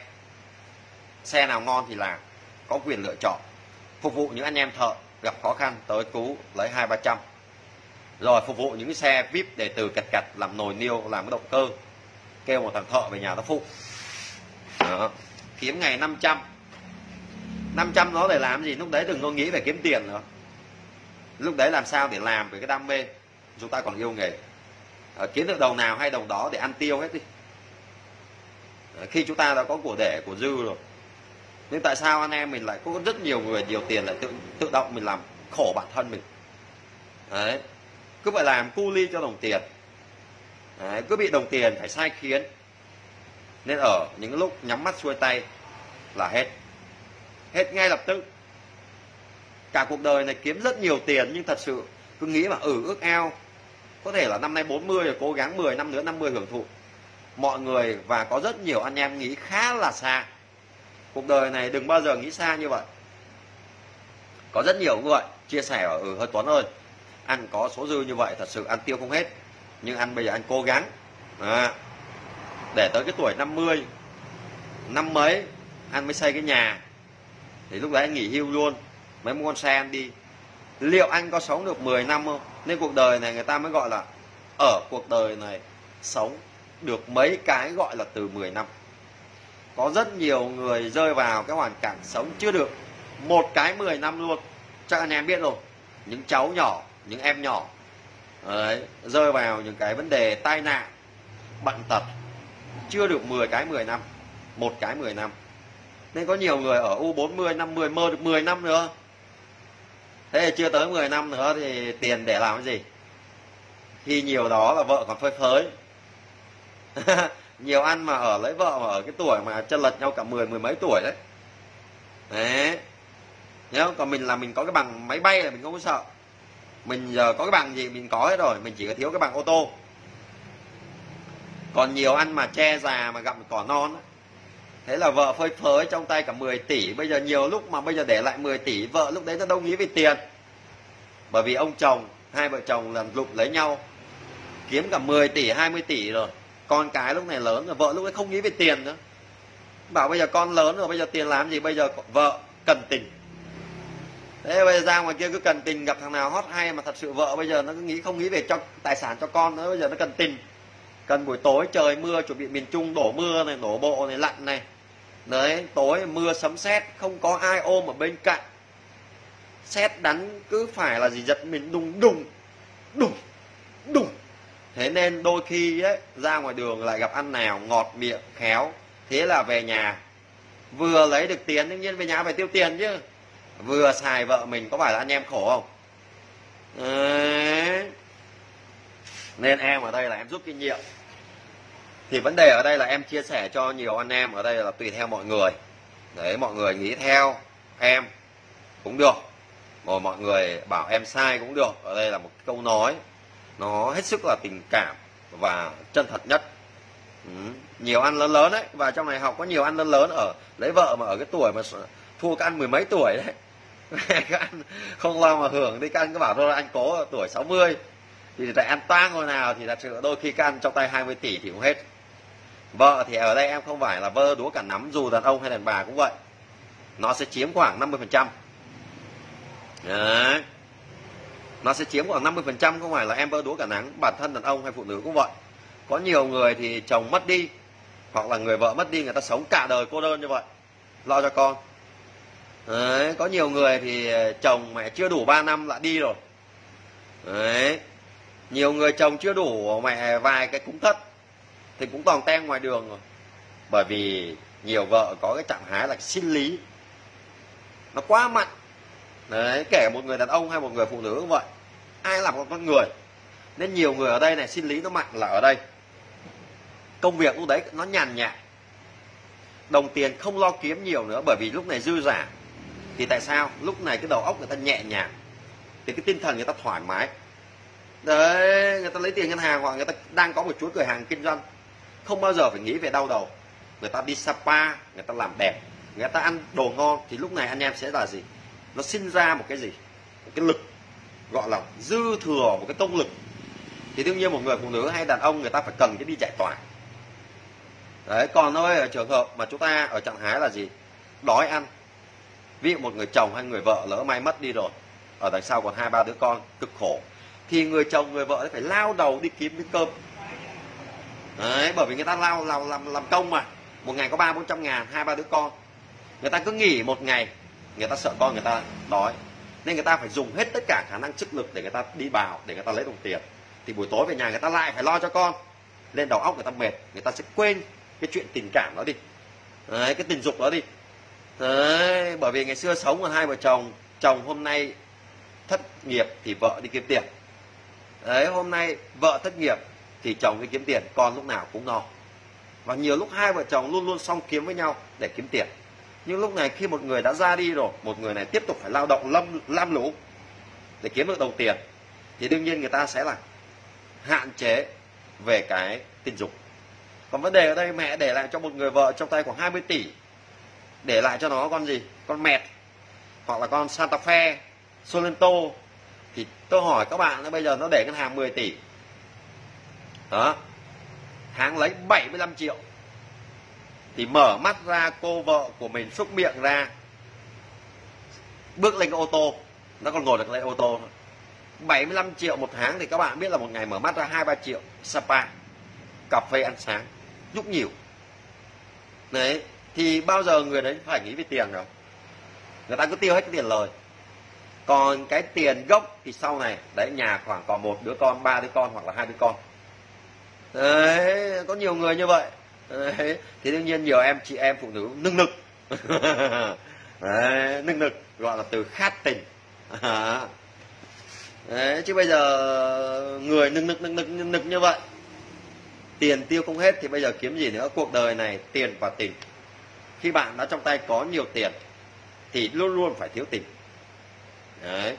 Xe nào ngon thì làm, có quyền lựa chọn. Phục vụ những anh em thợ gặp khó khăn tới cứu lấy hai ba trăm. Rồi phục vụ những cái xe vê i pê để từ cạch cạch làm nồi niêu, làm cái động cơ, kêu một thằng thợ về nhà nó phụ. Đó. Kiếm ngày năm trăm. năm trăm nó để làm gì? Lúc đấy đừng có nghĩ về kiếm tiền nữa. Lúc đấy làm sao để làm về cái đam mê. Chúng ta còn yêu nghề. À, kiếm được đồng nào hay đồng đó để ăn tiêu hết đi. À, khi chúng ta đã có của để, của dư rồi. Nhưng tại sao anh em mình lại có rất nhiều người nhiều tiền lại tự, tự động mình làm khổ bản thân mình. Đấy. Cứ phải làm cu ly cho đồng tiền. Đấy. Cứ bị đồng tiền phải sai khiến. Nên ở những lúc nhắm mắt xuôi tay là hết. Hết ngay lập tức. Cả cuộc đời này kiếm rất nhiều tiền, nhưng thật sự cứ nghĩ mà ừ ước ao có thể là năm nay bốn mươi rồi, cố gắng mười năm nữa năm mươi hưởng thụ. Mọi người và có rất nhiều anh em nghĩ khá là xa. Cuộc đời này đừng bao giờ nghĩ xa như vậy. Có rất nhiều người chia sẻ ở ừ hơi Tuấn ơi, ăn có số dư như vậy thật sự ăn tiêu không hết, nhưng ăn bây giờ anh cố gắng à, để tới cái tuổi năm mươi, năm mấy anh mới xây cái nhà, thì lúc đấy anh nghỉ hưu luôn, mấy mua con xe anh đi. Liệu anh có sống được mười năm không? Nên cuộc đời này người ta mới gọi là ở cuộc đời này sống được mấy cái gọi là từ mười năm. Có rất nhiều người rơi vào cái hoàn cảnh sống chưa được một cái mười năm luôn. Chắc anh em biết rồi. Những cháu nhỏ, những em nhỏ đấy, rơi vào những cái vấn đề tai nạn, bệnh tật chưa được mười cái mười năm, một cái mười năm. Nên có nhiều người ở U bốn mươi, năm mươi mơ được mười năm nữa. Thế thì chưa tới mười năm nữa thì tiền để làm cái gì? Khi nhiều đó là vợ còn phơi phới. Nhiều ăn mà ở lấy vợ mà ở cái tuổi mà chân lệch nhau cả mười, mười mấy tuổi đấy. Đấy. Nhớ, còn mình là mình có cái bằng máy bay là mình không có sợ. Mình giờ có cái bằng gì mình có hết rồi, mình chỉ có thiếu cái bằng ô tô. Còn nhiều ăn mà che già mà gặm cỏ non ấy. Thế là vợ phơi phới trong tay cả mười tỷ. Bây giờ nhiều lúc mà bây giờ để lại mười tỷ, vợ lúc đấy nó đâu nghĩ về tiền. Bởi vì ông chồng, hai vợ chồng làm lụng lấy nhau, kiếm cả mười tỷ, hai mươi tỷ rồi. Con cái lúc này lớn rồi, vợ lúc đấy không nghĩ về tiền nữa. Bảo bây giờ con lớn rồi, bây giờ tiền làm gì? Bây giờ vợ cần tình. Thế bây giờ ra ngoài kia cứ cần tình, gặp thằng nào hot hay mà thật sự vợ bây giờ nó cứ nghĩ không nghĩ về cho tài sản cho con nữa. Bây giờ nó cần tình. Cần buổi tối trời mưa, chuẩn bị miền Trung đổ mưa này, đổ bộ này, lặn này. Đấy, tối mưa sấm sét, không có ai ôm ở bên cạnh. Sét đánh cứ phải là gì giật mình đùng đùng, đùng, đùng. Thế nên đôi khi ấy, ra ngoài đường lại gặp ăn nào ngọt miệng, khéo. Thế là về nhà, vừa lấy được tiền, đương nhiên về nhà phải tiêu tiền chứ. Vừa xài vợ mình, có phải là anh em khổ không? Đấy. Nên em ở đây là em rút kinh nghiệm. Thì vấn đề ở đây là em chia sẻ cho nhiều anh em ở đây là tùy theo mọi người. Đấy, mọi người nghĩ theo em cũng được, rồi mọi người bảo em sai cũng được. Ở đây là một câu nói nó hết sức là tình cảm. và chân thật nhất. Ừ. Nhiều ăn lớn lớn đấy, và trong này học có nhiều ăn lớn lớn ở lấy vợ mà ở cái tuổi mà thua các anh mười mấy tuổi đấy. Các anh không lo mà hưởng thì các anh cứ bảo thôi anh cố tuổi sáu mươi thì tại ăn toang hồi nào thì thật sự đôi khi các anh trong tay hai mươi tỷ thì cũng hết. Vợ thì ở đây em không phải là vơ đũa cả nắm, dù đàn ông hay đàn bà cũng vậy, nó sẽ chiếm khoảng năm mươi phần trăm. Đấy, nó sẽ chiếm khoảng năm mươi phần trăm, không phải là em vơ đũa cả nắng. Bản thân đàn ông hay phụ nữ cũng vậy. Có nhiều người thì chồng mất đi, hoặc là người vợ mất đi, người ta sống cả đời cô đơn như vậy, lo cho con. Đấy, có nhiều người thì chồng mẹ chưa đủ ba năm lại đi rồi. Đấy, nhiều người chồng chưa đủ mẹ vài cái cúng thất thì cũng toàn ten ngoài đường rồi. Bởi vì nhiều vợ có cái trạng thái là sinh lý nó quá mạnh. Đấy, kể một người đàn ông hay một người phụ nữ cũng vậy, ai làm một con người. Nên nhiều người ở đây này sinh lý nó mạnh là ở đây. Công việc lúc đấy nó nhàn nhạt, đồng tiền không lo kiếm nhiều nữa, bởi vì lúc này dư giả. Thì tại sao? Lúc này cái đầu óc người ta nhẹ nhàng, thì cái tinh thần người ta thoải mái. Đấy, người ta lấy tiền ngân hàng hoặc người ta đang có một chuỗi cửa hàng kinh doanh, không bao giờ phải nghĩ về đau đầu. Người ta đi Sapa, người ta làm đẹp, người ta ăn đồ ngon, thì lúc này anh em sẽ là gì? Nó sinh ra một cái gì? Một cái lực, gọi là dư thừa một cái công lực. Thì đương nhiên một người phụ nữ hay đàn ông người ta phải cần cái đi giải tỏa. Đấy, còn thôi ở trường hợp mà chúng ta ở trạng thái là gì? Đói ăn. Ví dụ một người chồng hay người vợ lỡ may mất đi rồi, ở đằng sau còn hai ba đứa con cực khổ, thì người chồng người vợ phải lao đầu đi kiếm miếng cơm. Đấy, bởi vì người ta lao làm làm làm công mà, một ngày có ba bốn trăm ngàn, hai ba đứa con, người ta cứ nghỉ một ngày, người ta sợ con người ta đói, nên người ta phải dùng hết tất cả khả năng sức lực để người ta đi vào, để người ta lấy đồng tiền. Thì buổi tối về nhà người ta lại phải lo cho con, lên đầu óc người ta mệt, người ta sẽ quên cái chuyện tình cảm đó đi. Đấy, cái tình dục đó đi. Đấy, bởi vì ngày xưa sống còn hai vợ chồng, chồng hôm nay thất nghiệp thì vợ đi kiếm tiền. Đấy, hôm nay vợ thất nghiệp thì chồng đi kiếm tiền, con lúc nào cũng no. Và nhiều lúc hai vợ chồng luôn luôn song kiếm với nhau để kiếm tiền. Nhưng lúc này khi một người đã ra đi rồi, một người này tiếp tục phải lao động lam, lam lũ để kiếm được đồng tiền, thì đương nhiên người ta sẽ là hạn chế về cái tình dục. Còn vấn đề ở đây mẹ để lại cho một người vợ trong tay khoảng hai mươi tỷ, để lại cho nó con gì? Con mẹt, hoặc là con Santa Fe, Sorento. Thì tôi hỏi các bạn, bây giờ nó để ngân hàng mười tỷ đó, tháng lấy bảy mươi lăm triệu, thì mở mắt ra cô vợ của mình xúc miệng ra, bước lên cái ô tô, nó còn ngồi được lên ô tô. Bảy mươi lăm triệu một tháng thì các bạn biết là một ngày mở mắt ra hai ba triệu. Sapa, cà phê ăn sáng, nhúc nhỉu. Đấy, thì bao giờ người đấy phải nghĩ về tiền rồi. Người ta cứ tiêu hết cái tiền lời. Còn cái tiền gốc thì sau này, đấy, nhà khoảng còn một đứa con, ba đứa con hoặc là hai đứa con. Đấy, có nhiều người như vậy. Đấy, thì đương nhiên nhiều em chị em phụ nữ nưng nực. Đấy, nưng nực gọi là từ khát tình. Đấy, chứ bây giờ người nưng nực nưng nực nưng nực như vậy, tiền tiêu không hết thì bây giờ kiếm gì nữa. Cuộc đời này tiền và tình. Khi bạn đã trong tay có nhiều tiền thì luôn luôn phải thiếu tình. Đấy,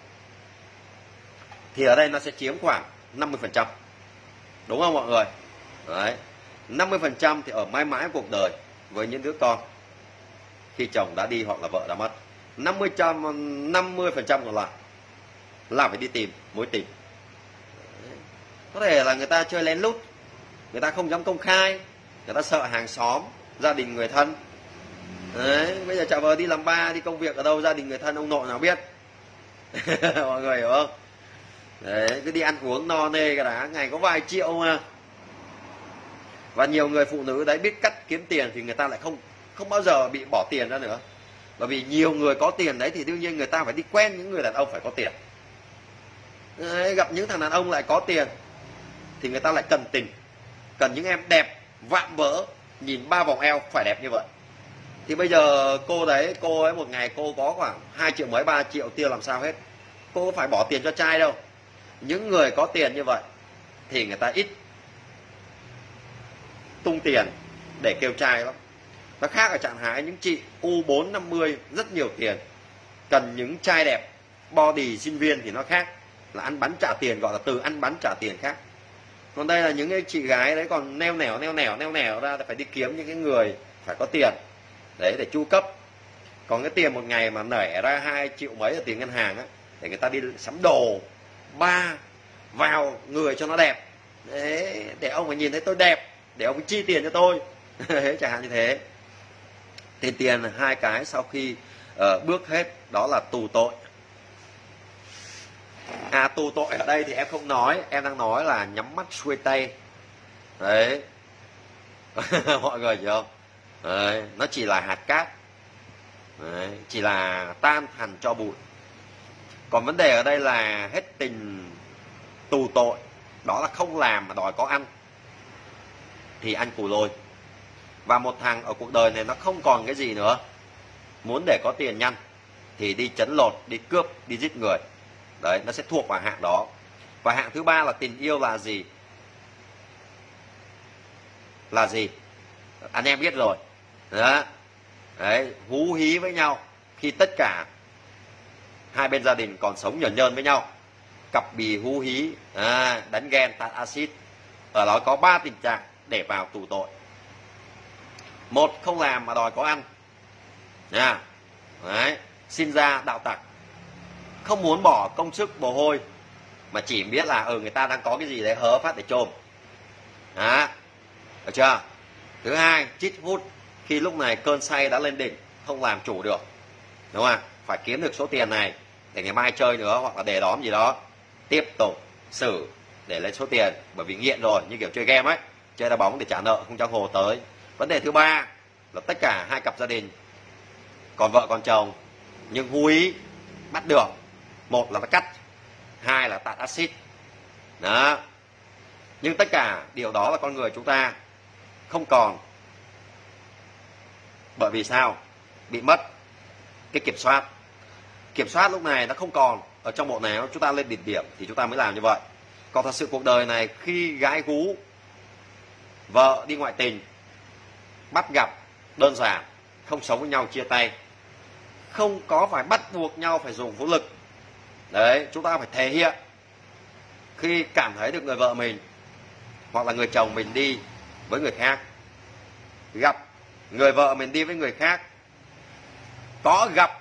thì ở đây nó sẽ chiếm khoảng năm mươi phần trăm, đúng không mọi người? Đấy, năm mươi phần trăm thì ở mãi mãi cuộc đời với những đứa con khi chồng đã đi hoặc là vợ đã mất. năm mươi phần trăm còn lại là phải đi tìm mối tình. Đấy, có thể là người ta chơi lén lút, người ta không dám công khai, người ta sợ hàng xóm, gia đình người thân. Đấy, bây giờ chả vờ đi làm ba, đi công việc ở đâu, gia đình người thân ông nội nào biết. Mọi người hiểu không? Đấy, cứ đi ăn uống no nê cả đã, ngày có vài triệu mà. Và nhiều người phụ nữ đấy biết cách kiếm tiền thì người ta lại không không bao giờ bị bỏ tiền ra nữa. Bởi vì nhiều người có tiền đấy thì đương nhiên người ta phải đi quen những người đàn ông phải có tiền. Đấy, gặp những thằng đàn ông lại có tiền thì người ta lại cần tình, cần những em đẹp vạm vỡ, nhìn ba vòng eo phải đẹp như vậy. Thì bây giờ cô đấy, cô ấy một ngày cô có khoảng hai triệu mấy, ba triệu tiêu làm sao hết. Cô có phải bỏ tiền cho trai đâu. Những người có tiền như vậy thì người ta ít tung tiền để kêu trai lắm. Nó khác ở trạng thái những chị u bốn năm mươi rất nhiều tiền, cần những trai đẹp body sinh viên thì nó khác, là ăn bắn trả tiền, gọi là từ ăn bắn trả tiền khác. Còn đây là những cái chị gái đấy còn neo nẻo neo nẻo neo nẻo ra, phải đi kiếm những cái người phải có tiền đấy để chu cấp. Còn cái tiền một ngày mà nảy ra hai triệu mấy là tiền ngân hàng á, để người ta đi sắm đồ ba vào người cho nó đẹp đấy, để ông phải nhìn thấy tôi đẹp, để ông chi tiền cho tôi chẳng hạn như thế. Tiền tiền hai cái sau khi uh, bước hết đó là tù tội. À, tù tội ở đây thì em không nói, em đang nói là nhắm mắt xuôi tay đấy. Mọi người hiểu không? Đấy, nó chỉ là hạt cát đấy, chỉ là tan thành cho bụi. Còn vấn đề ở đây là hết tình tù tội, đó là không làm mà đòi có ăn thì ăn cù lôi. Và một thằng ở cuộc đời này nó không còn cái gì nữa, muốn để có tiền nhanh thì đi chấn lột, đi cướp, đi giết người. Đấy, nó sẽ thuộc vào hạng đó. Và hạng thứ ba là tình yêu là gì? Là gì? Anh em biết rồi. Đó. Đấy, hú hí với nhau khi tất cả hai bên gia đình còn sống nhờn nhơn với nhau. Cặp bì hú hí, à, đánh ghen, tạt axit. Ở đó có ba tình trạng để vào tù tội. Một, không làm mà đòi có ăn. Nha. Đấy, sinh ra đạo tặc, không muốn bỏ công sức mồ hôi mà chỉ biết là ừ người ta đang có cái gì đấy hớ phát để trộm. Đó, được chưa? Thứ hai, chít hút khi lúc này cơn say đã lên đỉnh, không làm chủ được, đúng không? Phải kiếm được số tiền này để ngày mai chơi nữa, hoặc là để đóm gì đó tiếp tục xử để lấy số tiền, bởi vì nghiện rồi, như kiểu chơi game ấy, chơi đá bóng để trả nợ không cho hồ tới. Vấn đề thứ ba là tất cả hai cặp gia đình còn vợ còn chồng nhưng hú ý bắt được, một là nó cắt, hai là tạt axit. Đó. Nhưng tất cả điều đó là con người chúng ta không còn. Bởi vì sao? Bị mất cái kiểm soát. Kiểm soát lúc này nó không còn ở trong bộ não, chúng ta lên đỉnh điểm thì chúng ta mới làm như vậy. Còn thật sự cuộc đời này khi gái gú, vợ đi ngoại tình, bắt gặp đơn giản, không sống với nhau chia tay, không có phải bắt buộc nhau phải dùng vũ lực. Đấy, chúng ta phải thể hiện. Khi cảm thấy được người vợ mình hoặc là người chồng mình đi với người khác, gặp người vợ mình đi với người khác, có gặp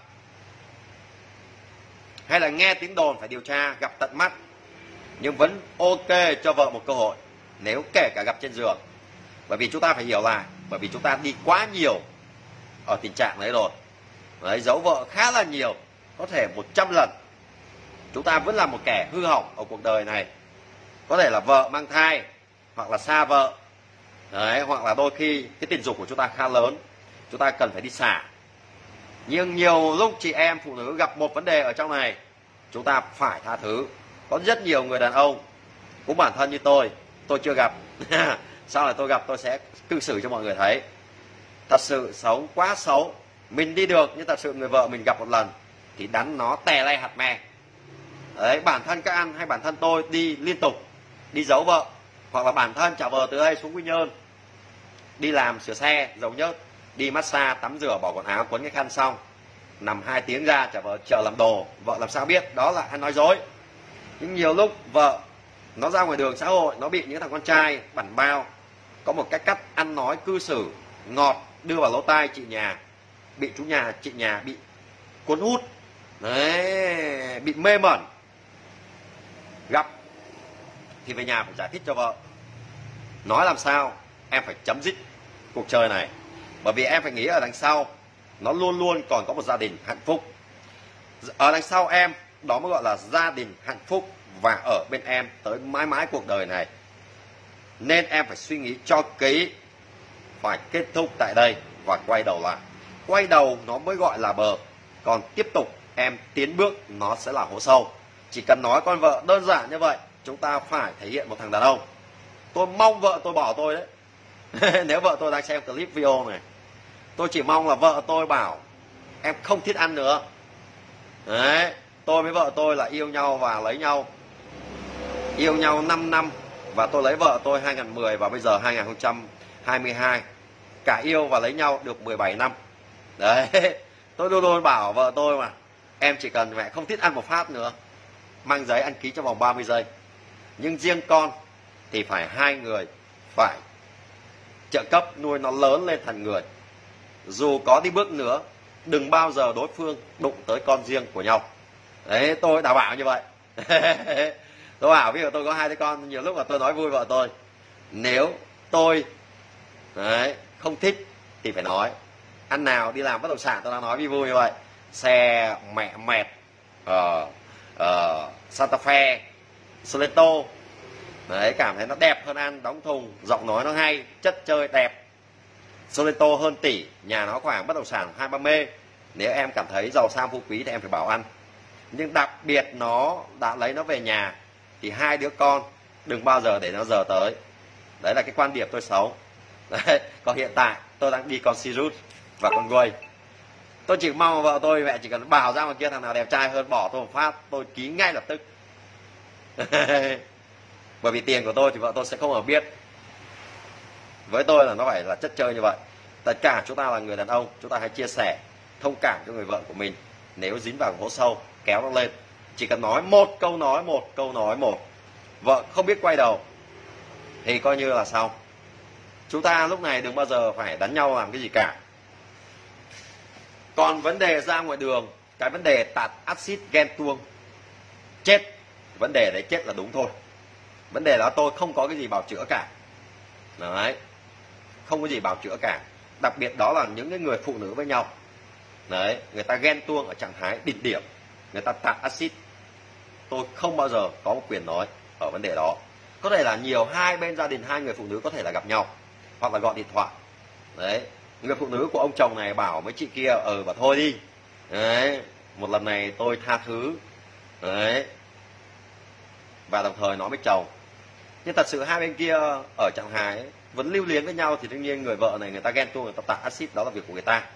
hay là nghe tiếng đồn phải điều tra, gặp tận mắt, nhưng vẫn ok cho vợ một cơ hội, nếu kể cả gặp trên giường. Bởi vì chúng ta phải hiểu là bởi vì chúng ta đi quá nhiều ở tình trạng đấy rồi. Đấy, giấu vợ khá là nhiều, có thể một trăm lần. Chúng ta vẫn là một kẻ hư hỏng ở cuộc đời này. Có thể là vợ mang thai, hoặc là xa vợ. Đấy, hoặc là đôi khi cái tình dục của chúng ta khá lớn, chúng ta cần phải đi xả. Nhưng nhiều lúc chị em phụ nữ gặp một vấn đề ở trong này, chúng ta phải tha thứ. Có rất nhiều người đàn ông, cũng bản thân như tôi, tôi chưa gặp. Sau này tôi gặp tôi sẽ cư xử cho mọi người thấy. Thật sự xấu, quá xấu. Mình đi được nhưng thật sự người vợ mình gặp một lần thì đánh nó tè lay hạt me. Đấy, bản thân các anh hay bản thân tôi đi liên tục, đi giấu vợ, hoặc là bản thân trả vợ từ đây xuống Quy Nhơn, đi làm sửa xe, dầu nhớt, đi massage, tắm rửa, bỏ quần áo, quấn cái khăn xong, nằm hai tiếng ra trả vợ chợ làm đồ. Vợ làm sao biết đó là anh nói dối. Nhưng nhiều lúc vợ nó ra ngoài đường xã hội, nó bị những thằng con trai bảnh bao, có một cách cách ăn nói cư xử ngọt đưa vào lỗ tai chị nhà, bị chú nhà chị nhà bị cuốn hút. Đấy, bị mê mẩn. Gặp thì về nhà phải giải thích cho vợ, nói làm sao em phải chấm dứt cuộc chơi này. Bởi vì em phải nghĩ ở đằng sau nó luôn luôn còn có một gia đình hạnh phúc. Ở đằng sau em đó mới gọi là gia đình hạnh phúc, và ở bên em tới mãi mãi cuộc đời này. Nên em phải suy nghĩ cho kỹ, phải kết thúc tại đây và quay đầu lại. Quay đầu nó mới gọi là bờ, còn tiếp tục em tiến bước nó sẽ là hố sâu. Chỉ cần nói con vợ đơn giản như vậy, chúng ta phải thể hiện một thằng đàn ông. Tôi mong vợ tôi bỏ tôi đấy. Nếu vợ tôi đang xem clip video này, tôi chỉ mong là vợ tôi bảo em không thích ăn nữa. Đấy, tôi với vợ tôi là yêu nhau và lấy nhau, yêu nhau năm năm, và tôi lấy vợ tôi hai nghìn không trăm mười và bây giờ hai nghìn không trăm hai mươi hai. Cả yêu và lấy nhau được mười bảy năm. Đấy, tôi luôn luôn bảo vợ tôi mà, em chỉ cần mẹ không thích ăn một phát nữa, mang giấy ăn ký trong vòng ba mươi giây. Nhưng riêng con, thì phải hai người phải trợ cấp nuôi nó lớn lên thành người. Dù có đi bước nữa, đừng bao giờ đối phương đụng tới con riêng của nhau. Đấy, tôi đảm bảo như vậy. Tôi bảo ví dụ tôi có hai đứa con, nhiều lúc là tôi nói vui vợ tôi, nếu tôi đấy, không thích thì phải nói. Ăn nào đi làm bất động sản tôi đang nói vui vui như vậy, xe mẹ mẹt uh, uh, Santa Fe, Sorento đấy, cảm thấy nó đẹp hơn ăn, đóng thùng, giọng nói nó hay, chất chơi đẹp. Sorento hơn tỷ, nhà nó khoảng bất động sản hai ba mê. Nếu em cảm thấy giàu sang phú quý thì em phải bảo ăn. Nhưng đặc biệt nó đã lấy nó về nhà thì hai đứa con đừng bao giờ để nó giờ tới. Đấy là cái quan điểm tôi xấu. Đấy. Còn hiện tại tôi đang đi con Sirius và con Guay. Tôi chỉ mong vợ tôi mẹ chỉ cần bảo ra ngoài kia thằng nào đẹp trai hơn bỏ tôi một phát, tôi ký ngay lập tức. Bởi vì tiền của tôi thì vợ tôi sẽ không ở biết. Với tôi là nó phải là chất chơi như vậy. Tất cả chúng ta là người đàn ông, chúng ta hãy chia sẻ, thông cảm cho người vợ của mình. Nếu dính vào hố sâu, kéo nó lên. Chỉ cần nói một câu nói một, câu nói một, vợ không biết quay đầu thì coi như là xong. Chúng ta lúc này đừng bao giờ phải đánh nhau làm cái gì cả. Còn vấn đề ra ngoài đường, cái vấn đề tạt axit ghen tuông, chết, vấn đề đấy chết là đúng thôi. Vấn đề là tôi không có cái gì bào chữa cả. Đấy, không có gì bào chữa cả. Đặc biệt đó là những cái người phụ nữ với nhau. Đấy, người ta ghen tuông ở trạng thái đỉnh điểm, người ta tạt axit, tôi không bao giờ có một quyền nói ở vấn đề đó. Có thể là nhiều hai bên gia đình, hai người phụ nữ có thể là gặp nhau hoặc là gọi điện thoại. Đấy, người phụ nữ của ông chồng này bảo với chị kia ờ bảo thôi đi. Đấy, một lần này tôi tha thứ. Đấy, và đồng thời nói với chồng. Nhưng thật sự hai bên kia ở trạng thái vẫn lưu luyến với nhau thì đương nhiên người vợ này người ta ghen tuông, người ta tạt axit, đó là việc của người ta.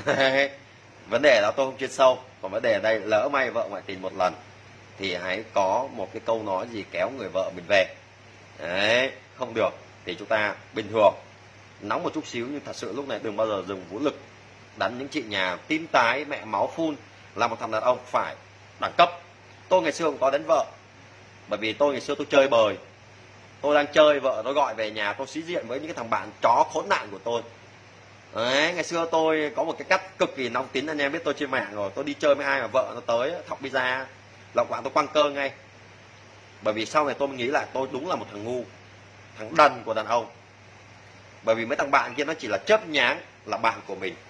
Vấn đề đó tôi không chuyên sâu. Còn vấn đề ở đây lỡ may vợ ngoại tình một lần thì hãy có một cái câu nói gì kéo người vợ mình về. Đấy, không được thì chúng ta bình thường, nóng một chút xíu, nhưng thật sự lúc này đừng bao giờ dùng vũ lực đánh những chị nhà tím tái mẹ máu phun. Là một thằng đàn ông phải đẳng cấp. Tôi ngày xưa cũng có đánh vợ, bởi vì tôi ngày xưa tôi chơi bời, tôi đang chơi vợ nó gọi về nhà, tôi sĩ diện với những cái thằng bạn chó khốn nạn của tôi. Đấy, ngày xưa tôi có một cái cách cực kỳ nóng tính, anh em biết tôi trên mạng rồi, tôi đi chơi với ai mà vợ nó tới thọc pizza lọc bạn tôi quăng cơ ngay. Bởi vì sau này tôi mới nghĩ lại tôi đúng là một thằng ngu, thằng đần của đàn ông. Bởi vì mấy thằng bạn kia nó chỉ là chớp nháng, là bạn của mình.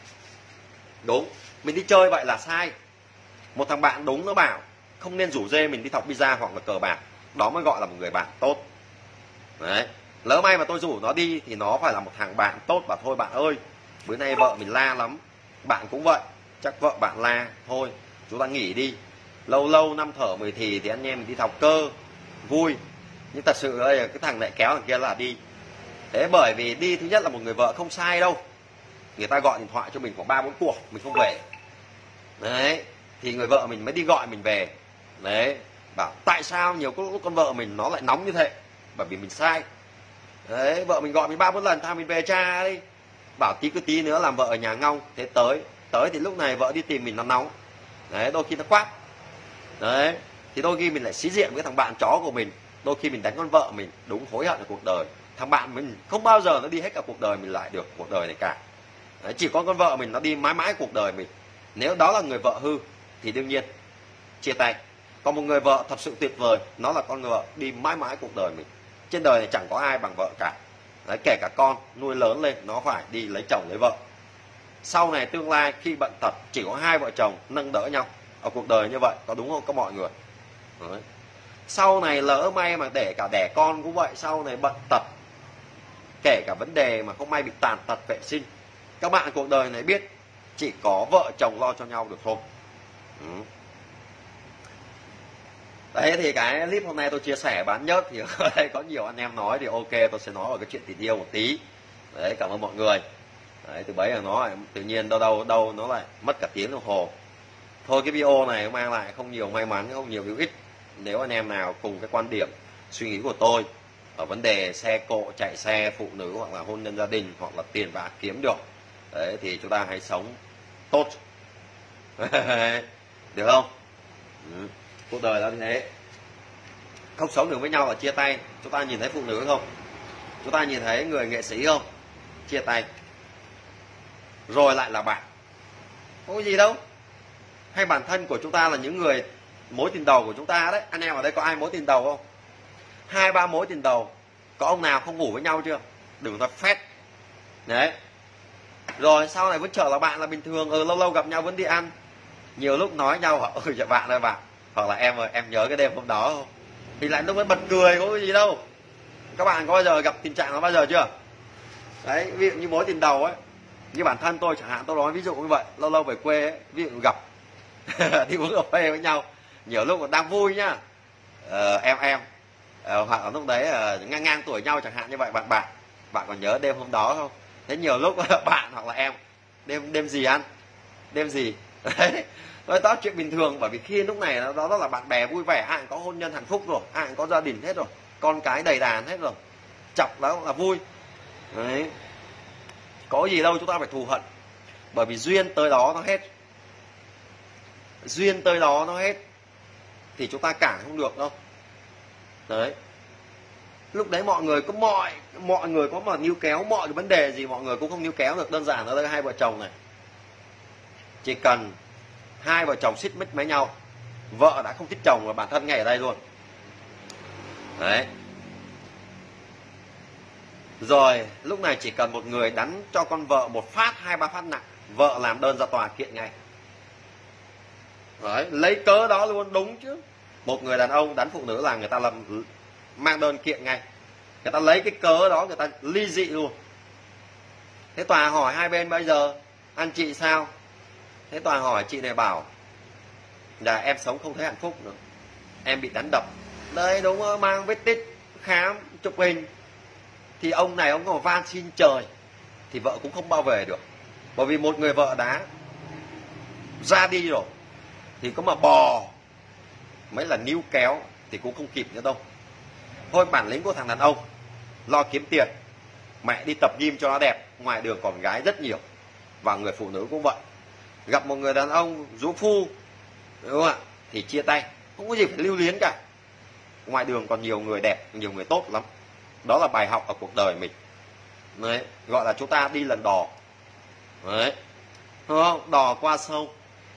Đúng, mình đi chơi vậy là sai. Một thằng bạn đúng nó bảo không nên rủ dê mình đi thọc pizza hoặc là cờ bạc, đó mới gọi là một người bạn tốt. Đấy, lỡ may mà tôi rủ nó đi thì nó phải là một thằng bạn tốt. Bảo thôi bạn ơi, bữa nay vợ mình la lắm, bạn cũng vậy, chắc vợ bạn la, thôi chúng ta nghỉ đi, lâu lâu năm thở mười thì thì anh em mình đi thọc cơ vui. Nhưng thật sự đây cái thằng này kéo thằng kia là đi. Thế bởi vì đi thứ nhất là một người vợ không sai đâu, người ta gọi điện thoại cho mình khoảng ba bốn cuộc mình không về, đấy thì người vợ mình mới đi gọi mình về. Đấy, bảo tại sao nhiều lúc con vợ mình nó lại nóng như thế, bởi vì mình sai. Đấy, vợ mình gọi mình ba bốn lần, tao mình về cha đi, bảo tí cứ tí nữa làm vợ ở nhà ngong. Thế tới tới thì lúc này vợ đi tìm mình nó nóng. Đấy, đôi khi nó quát. Đấy, thì đôi khi mình lại sĩ diện với thằng bạn chó của mình, đôi khi mình đánh con vợ mình, đúng hối hận ở cuộc đời. Thằng bạn mình không bao giờ nó đi hết cả cuộc đời mình lại được cuộc đời này cả. Đấy, chỉ có con vợ mình nó đi mãi mãi cuộc đời mình. Nếu đó là người vợ hư thì đương nhiên chia tay. Còn một người vợ thật sự tuyệt vời, nó là con người vợ đi mãi mãi cuộc đời mình. Trên đời này chẳng có ai bằng vợ cả. Đấy, kể cả con nuôi lớn lên nó phải đi lấy chồng lấy vợ. Sau này tương lai khi bận tật chỉ có hai vợ chồng nâng đỡ nhau ở cuộc đời như vậy, có đúng không các mọi người? Đấy. Sau này lỡ may mà để cả đẻ con cũng vậy, sau này bận tật, kể cả vấn đề mà không may bị tàn tật vệ sinh, các bạn cuộc đời này biết chỉ có vợ chồng lo cho nhau được thôi. Ừ. Đấy thì cái clip hôm nay tôi chia sẻ bán nhất thì ở đây có nhiều anh em nói thì ok, tôi sẽ nói về cái chuyện tình yêu một tí. Đấy, cảm ơn mọi người. Đấy, từ bấy giờ nó tự nhiên đâu đâu đâu nó lại mất cả tiếng đồng hồ. Thôi cái video này mang lại không nhiều may mắn, không nhiều hữu ích. Nếu anh em nào cùng cái quan điểm suy nghĩ của tôi ở vấn đề xe cộ, chạy xe, phụ nữ hoặc là hôn nhân gia đình hoặc là tiền bạc kiếm được, đấy thì chúng ta hãy sống tốt. Được không? Ừ. Cuộc đời là như thế. không sống được với nhau là chia tay. Chúng ta nhìn thấy phụ nữ không? Chúng ta nhìn thấy người nghệ sĩ không? Chia tay rồi lại là bạn, không có gì đâu. Hay bản thân của chúng ta là những người mối tình đầu của chúng ta đấy, anh em ở đây có ai mối tình đầu không? Hai ba mối tình đầu, có ông nào không ngủ với nhau chưa? Đừng nói phét đấy. Rồi sau này vẫn trở là bạn là bình thường, ừ, lâu lâu gặp nhau vẫn đi ăn, nhiều lúc nói nhau ừ dạ bạn ơi bạn, hoặc là em ơi em nhớ cái đêm hôm đó không, thì lại lúc mới bật cười, có cái gì đâu. Các bạn có bao giờ gặp tình trạng đó bao giờ chưa? Đấy, ví dụ như mối tình đầu ấy, như bản thân tôi chẳng hạn, tôi nói ví dụ như vậy, lâu lâu về quê ấy, ví dụ gặp đi uống cà phê với nhau, nhiều lúc còn đang vui nhá, ờ, em em ờ, hoặc là lúc đấy ờ, ngang ngang tuổi nhau chẳng hạn như vậy, bạn bạn bạn còn nhớ đêm hôm đó không? Thế nhiều lúc bạn hoặc là em đêm đêm gì ăn, đêm gì đấy, nói đó chuyện bình thường, bởi vì khi lúc này đó, đó là bạn bè vui vẻ, ai cũng có hôn nhân hạnh phúc rồi, ai cũng có gia đình hết rồi, con cái đầy đàn hết rồi, chọc đó là vui đấy. Có gì đâu chúng ta phải thù hận, bởi vì duyên tới đó nó hết, duyên tới đó nó hết thì chúng ta cản không được đâu đấy. Lúc đấy mọi người có mọi mọi người có mà níu kéo mọi cái vấn đề gì mọi người cũng không níu kéo được. Đơn giản ở đây hai vợ chồng này, chỉ cần hai vợ chồng xích mích với nhau, vợ đã không thích chồng và bản thân ngay ở đây luôn đấy. Rồi lúc này chỉ cần một người đánh cho con vợ một phát, hai ba phát nặng, vợ làm đơn ra tòa kiện ngay đấy, lấy cớ đó luôn, đúng chứ. Một người đàn ông đánh phụ nữ là người ta làm mang đơn kiện ngay, người ta lấy cái cớ đó người ta ly dị luôn. Thế tòa hỏi hai bên bây giờ anh chị sao? Thế tòa hỏi chị này bảo là em sống không thấy hạnh phúc nữa, em bị đánh đập đây, đúng không? Mang vết tích khám chụp hình, thì ông này ông còn van xin trời thì vợ cũng không bao về được, bởi vì một người vợ đã ra đi rồi thì có mà bò mấy là níu kéo thì cũng không kịp nữa đâu. Thôi bản lĩnh của thằng đàn ông lo kiếm tiền, mẹ đi tập gym cho nó đẹp, ngoài đường còn gái rất nhiều, và người phụ nữ cũng vậy. Gặp một người đàn ông rú phu, đúng không ạ, thì chia tay, không có gì phải lưu luyến cả, ngoài đường còn nhiều người đẹp, nhiều người tốt lắm. Đó là bài học ở cuộc đời mình đấy, gọi là chúng ta đi lần đò đấy, đúng không? Đò qua sông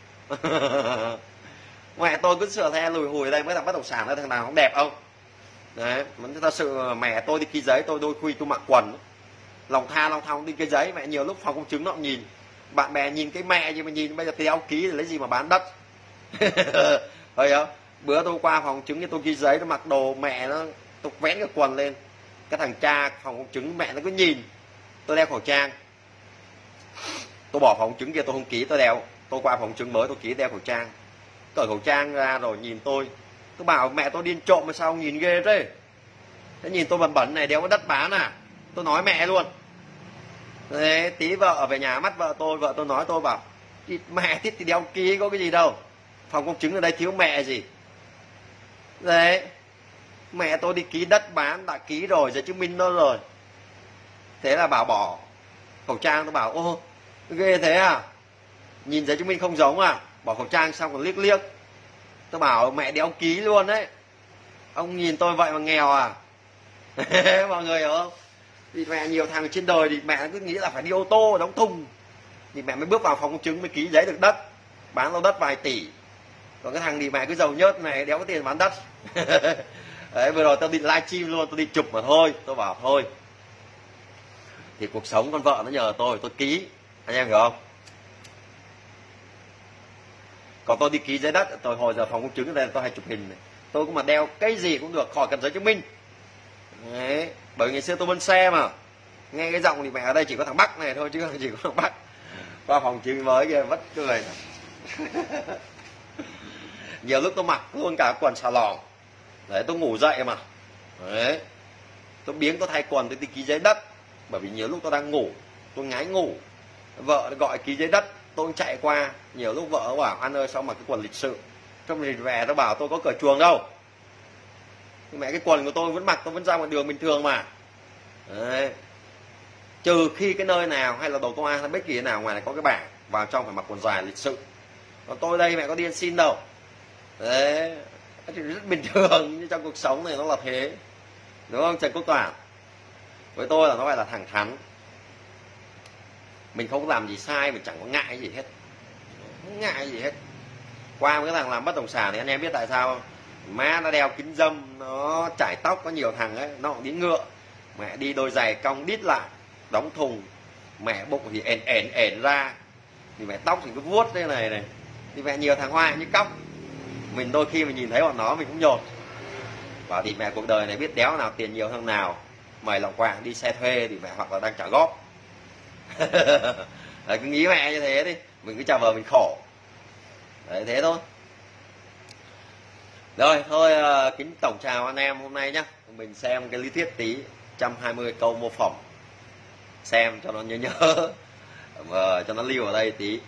mẹ tôi cứ sửa the lùi hùi đây, mới thằng bất động sản đó, thằng nào không đẹp không đấy. Thật sự mẹ tôi đi ký giấy, tôi đôi khi tôi mặc quần lòng tha lòng thòng đi ký giấy, mẹ nhiều lúc phòng công chứng nó cũng nhìn, bạn bè nhìn cái mẹ gì mà nhìn, bây giờ đeo ký thì lấy gì mà bán đất thấy không? Bữa tôi qua phòng chứng thì tôi ký giấy, nó mặc đồ mẹ nó, tôi vén cái quần lên, cái thằng cha phòng công chứng mẹ nó cứ nhìn tôi đeo khẩu trang, tôi bỏ phòng chứng kia tôi không ký, tôi đeo, tôi qua phòng chứng mới tôi ký đeo khẩu trang, cởi khẩu trang ra rồi nhìn tôi, tôi bảo mẹ tôi điên trộm mà sao nhìn ghê thế, thế nhìn tôi bẩn bẩn này đeo cái đất bán à, tôi nói mẹ luôn. Thế tí vợ về nhà mắt vợ tôi, vợ tôi nói tôi bảo mẹ thích thì đeo ký có cái gì đâu, phòng công chứng ở đây thiếu mẹ gì đấy. Mẹ tôi đi ký đất bán đã ký rồi, giấy chứng minh nó rồi. Thế là bảo bỏ khẩu trang, tôi bảo ô ghê thế à, nhìn giấy chứng minh không giống à, bỏ khẩu trang xong còn liếc liếc. Tôi bảo mẹ đeo ký luôn đấy, ông nhìn tôi vậy mà nghèo à mọi người hiểu không? Vì mẹ nhiều thằng trên đời thì mẹ cứ nghĩ là phải đi ô tô đóng thùng thì mẹ mới bước vào phòng công chứng mới ký giấy được đất, bán lô đất vài tỷ. Còn cái thằng thì mẹ cứ giàu nhớt này đéo có tiền bán đất đấy. Vừa rồi tôi đi livestream luôn, tôi đi chụp mà thôi, tôi bảo thôi thì cuộc sống con vợ nó nhờ tôi, tôi ký, anh em hiểu không? Còn tôi đi ký giấy đất, tôi hồi giờ phòng công chứng ở đây tôi hay chụp hình này, tôi cũng mà đeo cái gì cũng được, khỏi cần giấy chứng minh đấy. Bởi ngày xưa tôi bên xe mà, nghe cái giọng thì mẹ ở đây chỉ có thằng Bắc này thôi chứ chỉ có thằng Bắc. Qua phòng chứng mới kia vất cười nhiều lúc tôi mặc luôn cả quần xà lòn đấy, tôi ngủ dậy mà đấy, tôi biếng tôi thay quần tôi đi ký giấy đất, bởi vì nhiều lúc tôi đang ngủ, tôi ngái ngủ, vợ gọi ký giấy đất, tôi chạy qua, nhiều lúc vợ bảo anh ơi sao mặc cái quần lịch sự, trong thì về nó bảo tôi có cởi chuồng đâu, mẹ cái quần của tôi vẫn mặc, tôi vẫn ra ngoài đường bình thường mà đấy. Trừ khi cái nơi nào hay là đồ công an hay bất kỳ nào ngoài này có cái bảng vào trong phải mặc quần dài lịch sự, còn tôi đây mẹ có đi ăn xin đâu đấy. chuyện rất bình thường, nhưng trong cuộc sống này nó là thế, đúng không Trần Quốc Toản? Với tôi là nó phải là thẳng thắn, mình không làm gì sai, mình chẳng có ngại gì hết, không ngại gì hết. Qua một cái thằng làm bất động sản thì anh em biết tại sao không? Má nó đeo kính dâm, nó chải tóc, có nhiều thằng ấy nó cũng đi ngựa, mẹ đi đôi giày cong đít lại, đóng thùng, mẹ bụng thì ẻn ẻn ẻn ra, thì mẹ tóc thì cứ vuốt thế này này, thì mẹ nhiều thằng hoa như cóc. Mình đôi khi mình nhìn thấy bọn nó mình cũng nhột, bảo thì mẹ cuộc đời này biết đéo nào tiền nhiều hơn nào, mày lọng quạng đi xe thuê thì mẹ hoặc là đang trả góp. Đấy, cứ nghĩ mẹ như thế đi, mình cứ chào vợ mình khổ. Đấy, thế thôi. Rồi thôi, uh, kính tổng chào anh em hôm nay nhá. Mình xem cái lý thuyết tí, một trăm hai mươi câu mô phỏng, xem cho nó nhớ nhớ và cho nó lưu ở đây tí.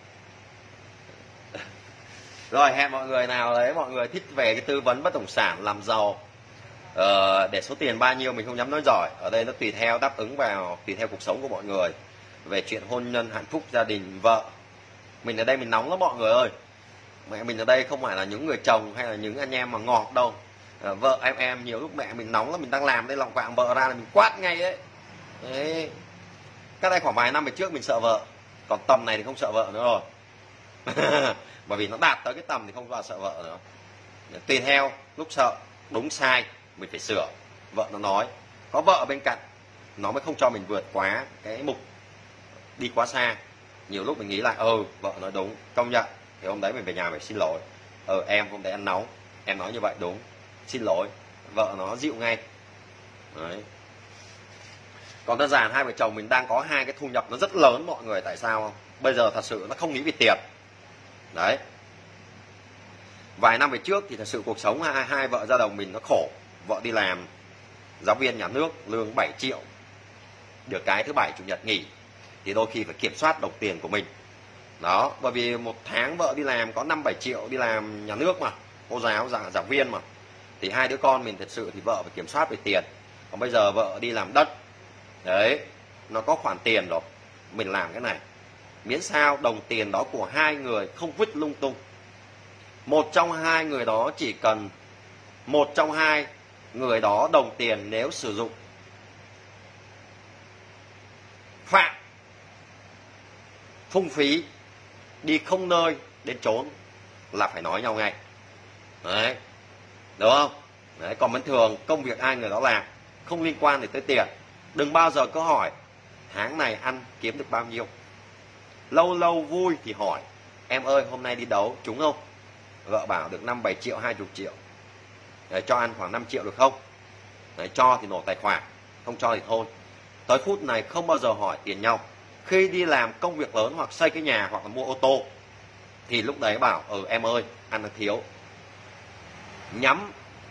Rồi, hẹn mọi người nào đấy, mọi người thích về cái tư vấn bất động sản làm giàu, uh, để số tiền bao nhiêu mình không dám nói giỏi. Ở đây nó tùy theo, đáp ứng vào tùy theo cuộc sống của mọi người. Về chuyện hôn nhân, hạnh phúc, gia đình, vợ, mình ở đây mình nóng lắm mọi người ơi. Mẹ mình ở đây không phải là những người chồng hay là những anh em mà ngọt đâu. À, vợ em em nhiều lúc mẹ mình nóng lắm, mình đang làm đây lọng quạng vợ ra là mình quát ngay đấy. Đấy. Cách đây khoảng vài năm về trước mình sợ vợ, còn tầm này thì không sợ vợ nữa rồi. Bởi vì nó đạt tới cái tầm thì không bao sợ vợ nữa. Tùy theo lúc sợ đúng sai mình phải sửa. Vợ nó nói, có vợ ở bên cạnh nó mới không cho mình vượt quá cái mục đi quá xa. Nhiều lúc mình nghĩ lại, ừ vợ nói đúng, công nhận, thì hôm đấy mình về nhà phải xin lỗi. Ừ em hôm đấy ăn nóng, em nói như vậy đúng, xin lỗi. Vợ nó dịu ngay. Đấy. Còn đơn giản hai vợ chồng mình đang có hai cái thu nhập nó rất lớn mọi người, tại sao không? Bây giờ thật sự nó không nghĩ về tiền. Đấy. Vài năm về trước thì thật sự cuộc sống hai, hai vợ gia đồng mình nó khổ. Vợ đi làm giáo viên nhà nước, lương bảy triệu, được cái thứ bảy chủ nhật nghỉ, thì đôi khi phải kiểm soát đồng tiền của mình. Đó, bởi vì một tháng vợ đi làm có năm bảy triệu, đi làm nhà nước mà, cô giáo, giảng giảng viên mà, thì hai đứa con mình thật sự thì vợ phải kiểm soát về tiền. Còn bây giờ vợ đi làm đất, đấy, nó có khoản tiền rồi, mình làm cái này, miễn sao đồng tiền đó của hai người không vứt lung tung. Một trong hai người đó chỉ cần một trong hai người đó đồng tiền nếu sử dụng phạm, phung phí, đi không nơi đến trốn là phải nói nhau ngay. Đấy, đúng không? Đấy, còn bình thường công việc ai người đó làm, không liên quan đến tới tiền. Đừng bao giờ có hỏi tháng này ăn kiếm được bao nhiêu. Lâu lâu vui thì hỏi, em ơi hôm nay đi đấu trúng không? Vợ bảo được năm bảy triệu, hai mươi triệu. Đấy, cho ăn khoảng năm triệu được không? Đấy, cho thì nổ tài khoản, không cho thì thôi. Tới phút này không bao giờ hỏi tiền nhau. Khi đi làm công việc lớn hoặc xây cái nhà hoặc là mua ô tô thì lúc đấy bảo, ừ em ơi ăn được thiếu, nhắm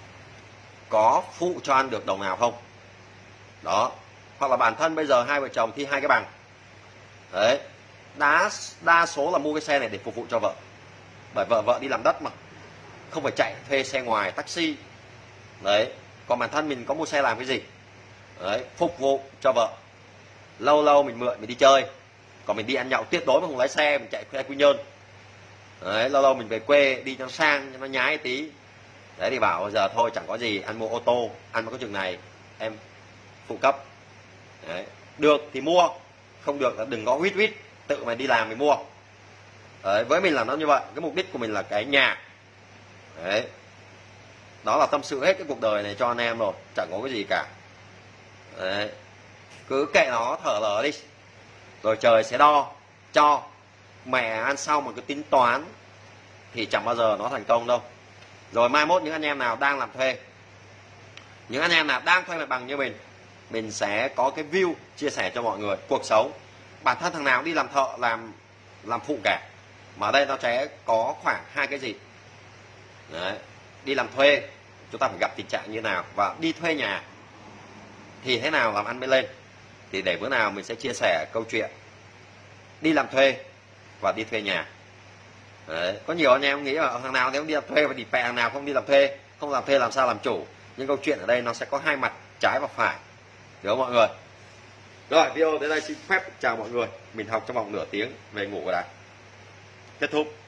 có phụ cho ăn được đồng nào không. Đó. Hoặc là bản thân bây giờ hai vợ chồng thi hai cái bằng, đấy, đa, đa số là mua cái xe này để phục vụ cho vợ. Bởi vợ vợ đi làm đất mà, không phải chạy thuê xe ngoài taxi. Đấy. Còn bản thân mình có mua xe làm cái gì? Đấy, phục vụ cho vợ. Lâu lâu mình mượn mình đi chơi, còn mình đi ăn nhậu tuyệt đối mà không lái xe, mình chạy xe Quy Nhơn. Đấy, lâu lâu mình về quê đi cho nó sang, cho nó nhái tí. Đấy thì bảo bây giờ thôi chẳng có gì, ăn mua ô tô, ăn mà có chừng này em phụ cấp. Đấy, được thì mua, không được là đừng có huýt huýt, tự mày đi làm mày mua. Đấy, với mình là nó như vậy, cái mục đích của mình là cái nhà. Đấy, đó là tâm sự hết cái cuộc đời này cho anh em rồi, chẳng có cái gì cả. Đấy, cứ kệ nó thở lở đi, rồi trời sẽ đo cho. Mẹ ăn sau mà cứ tính toán thì chẳng bao giờ nó thành công đâu. Rồi mai mốt những anh em nào đang làm thuê, những anh em nào đang thuê mặt bằng như mình, mình sẽ có cái view chia sẻ cho mọi người cuộc sống. Bản thân thằng nào đi làm thợ, làm làm phụ cả, mà ở đây nó sẽ có khoảng hai cái gì. Đấy, đi làm thuê chúng ta phải gặp tình trạng như nào, và đi thuê nhà thì thế nào làm ăn mới lên. Thì để bữa nào mình sẽ chia sẻ câu chuyện đi làm thuê và đi thuê nhà. Đấy, có nhiều anh em nghĩ là thằng nào nếu đi làm thuê và đi pẹ, thằng nào không đi làm thuê, không làm thuê làm sao làm chủ. Nhưng câu chuyện ở đây nó sẽ có hai mặt, trái và phải, được không mọi người? Rồi, video đến đây xin phép chào mọi người. Mình học trong vòng nửa tiếng về ngủ rồi đã. Kết thúc.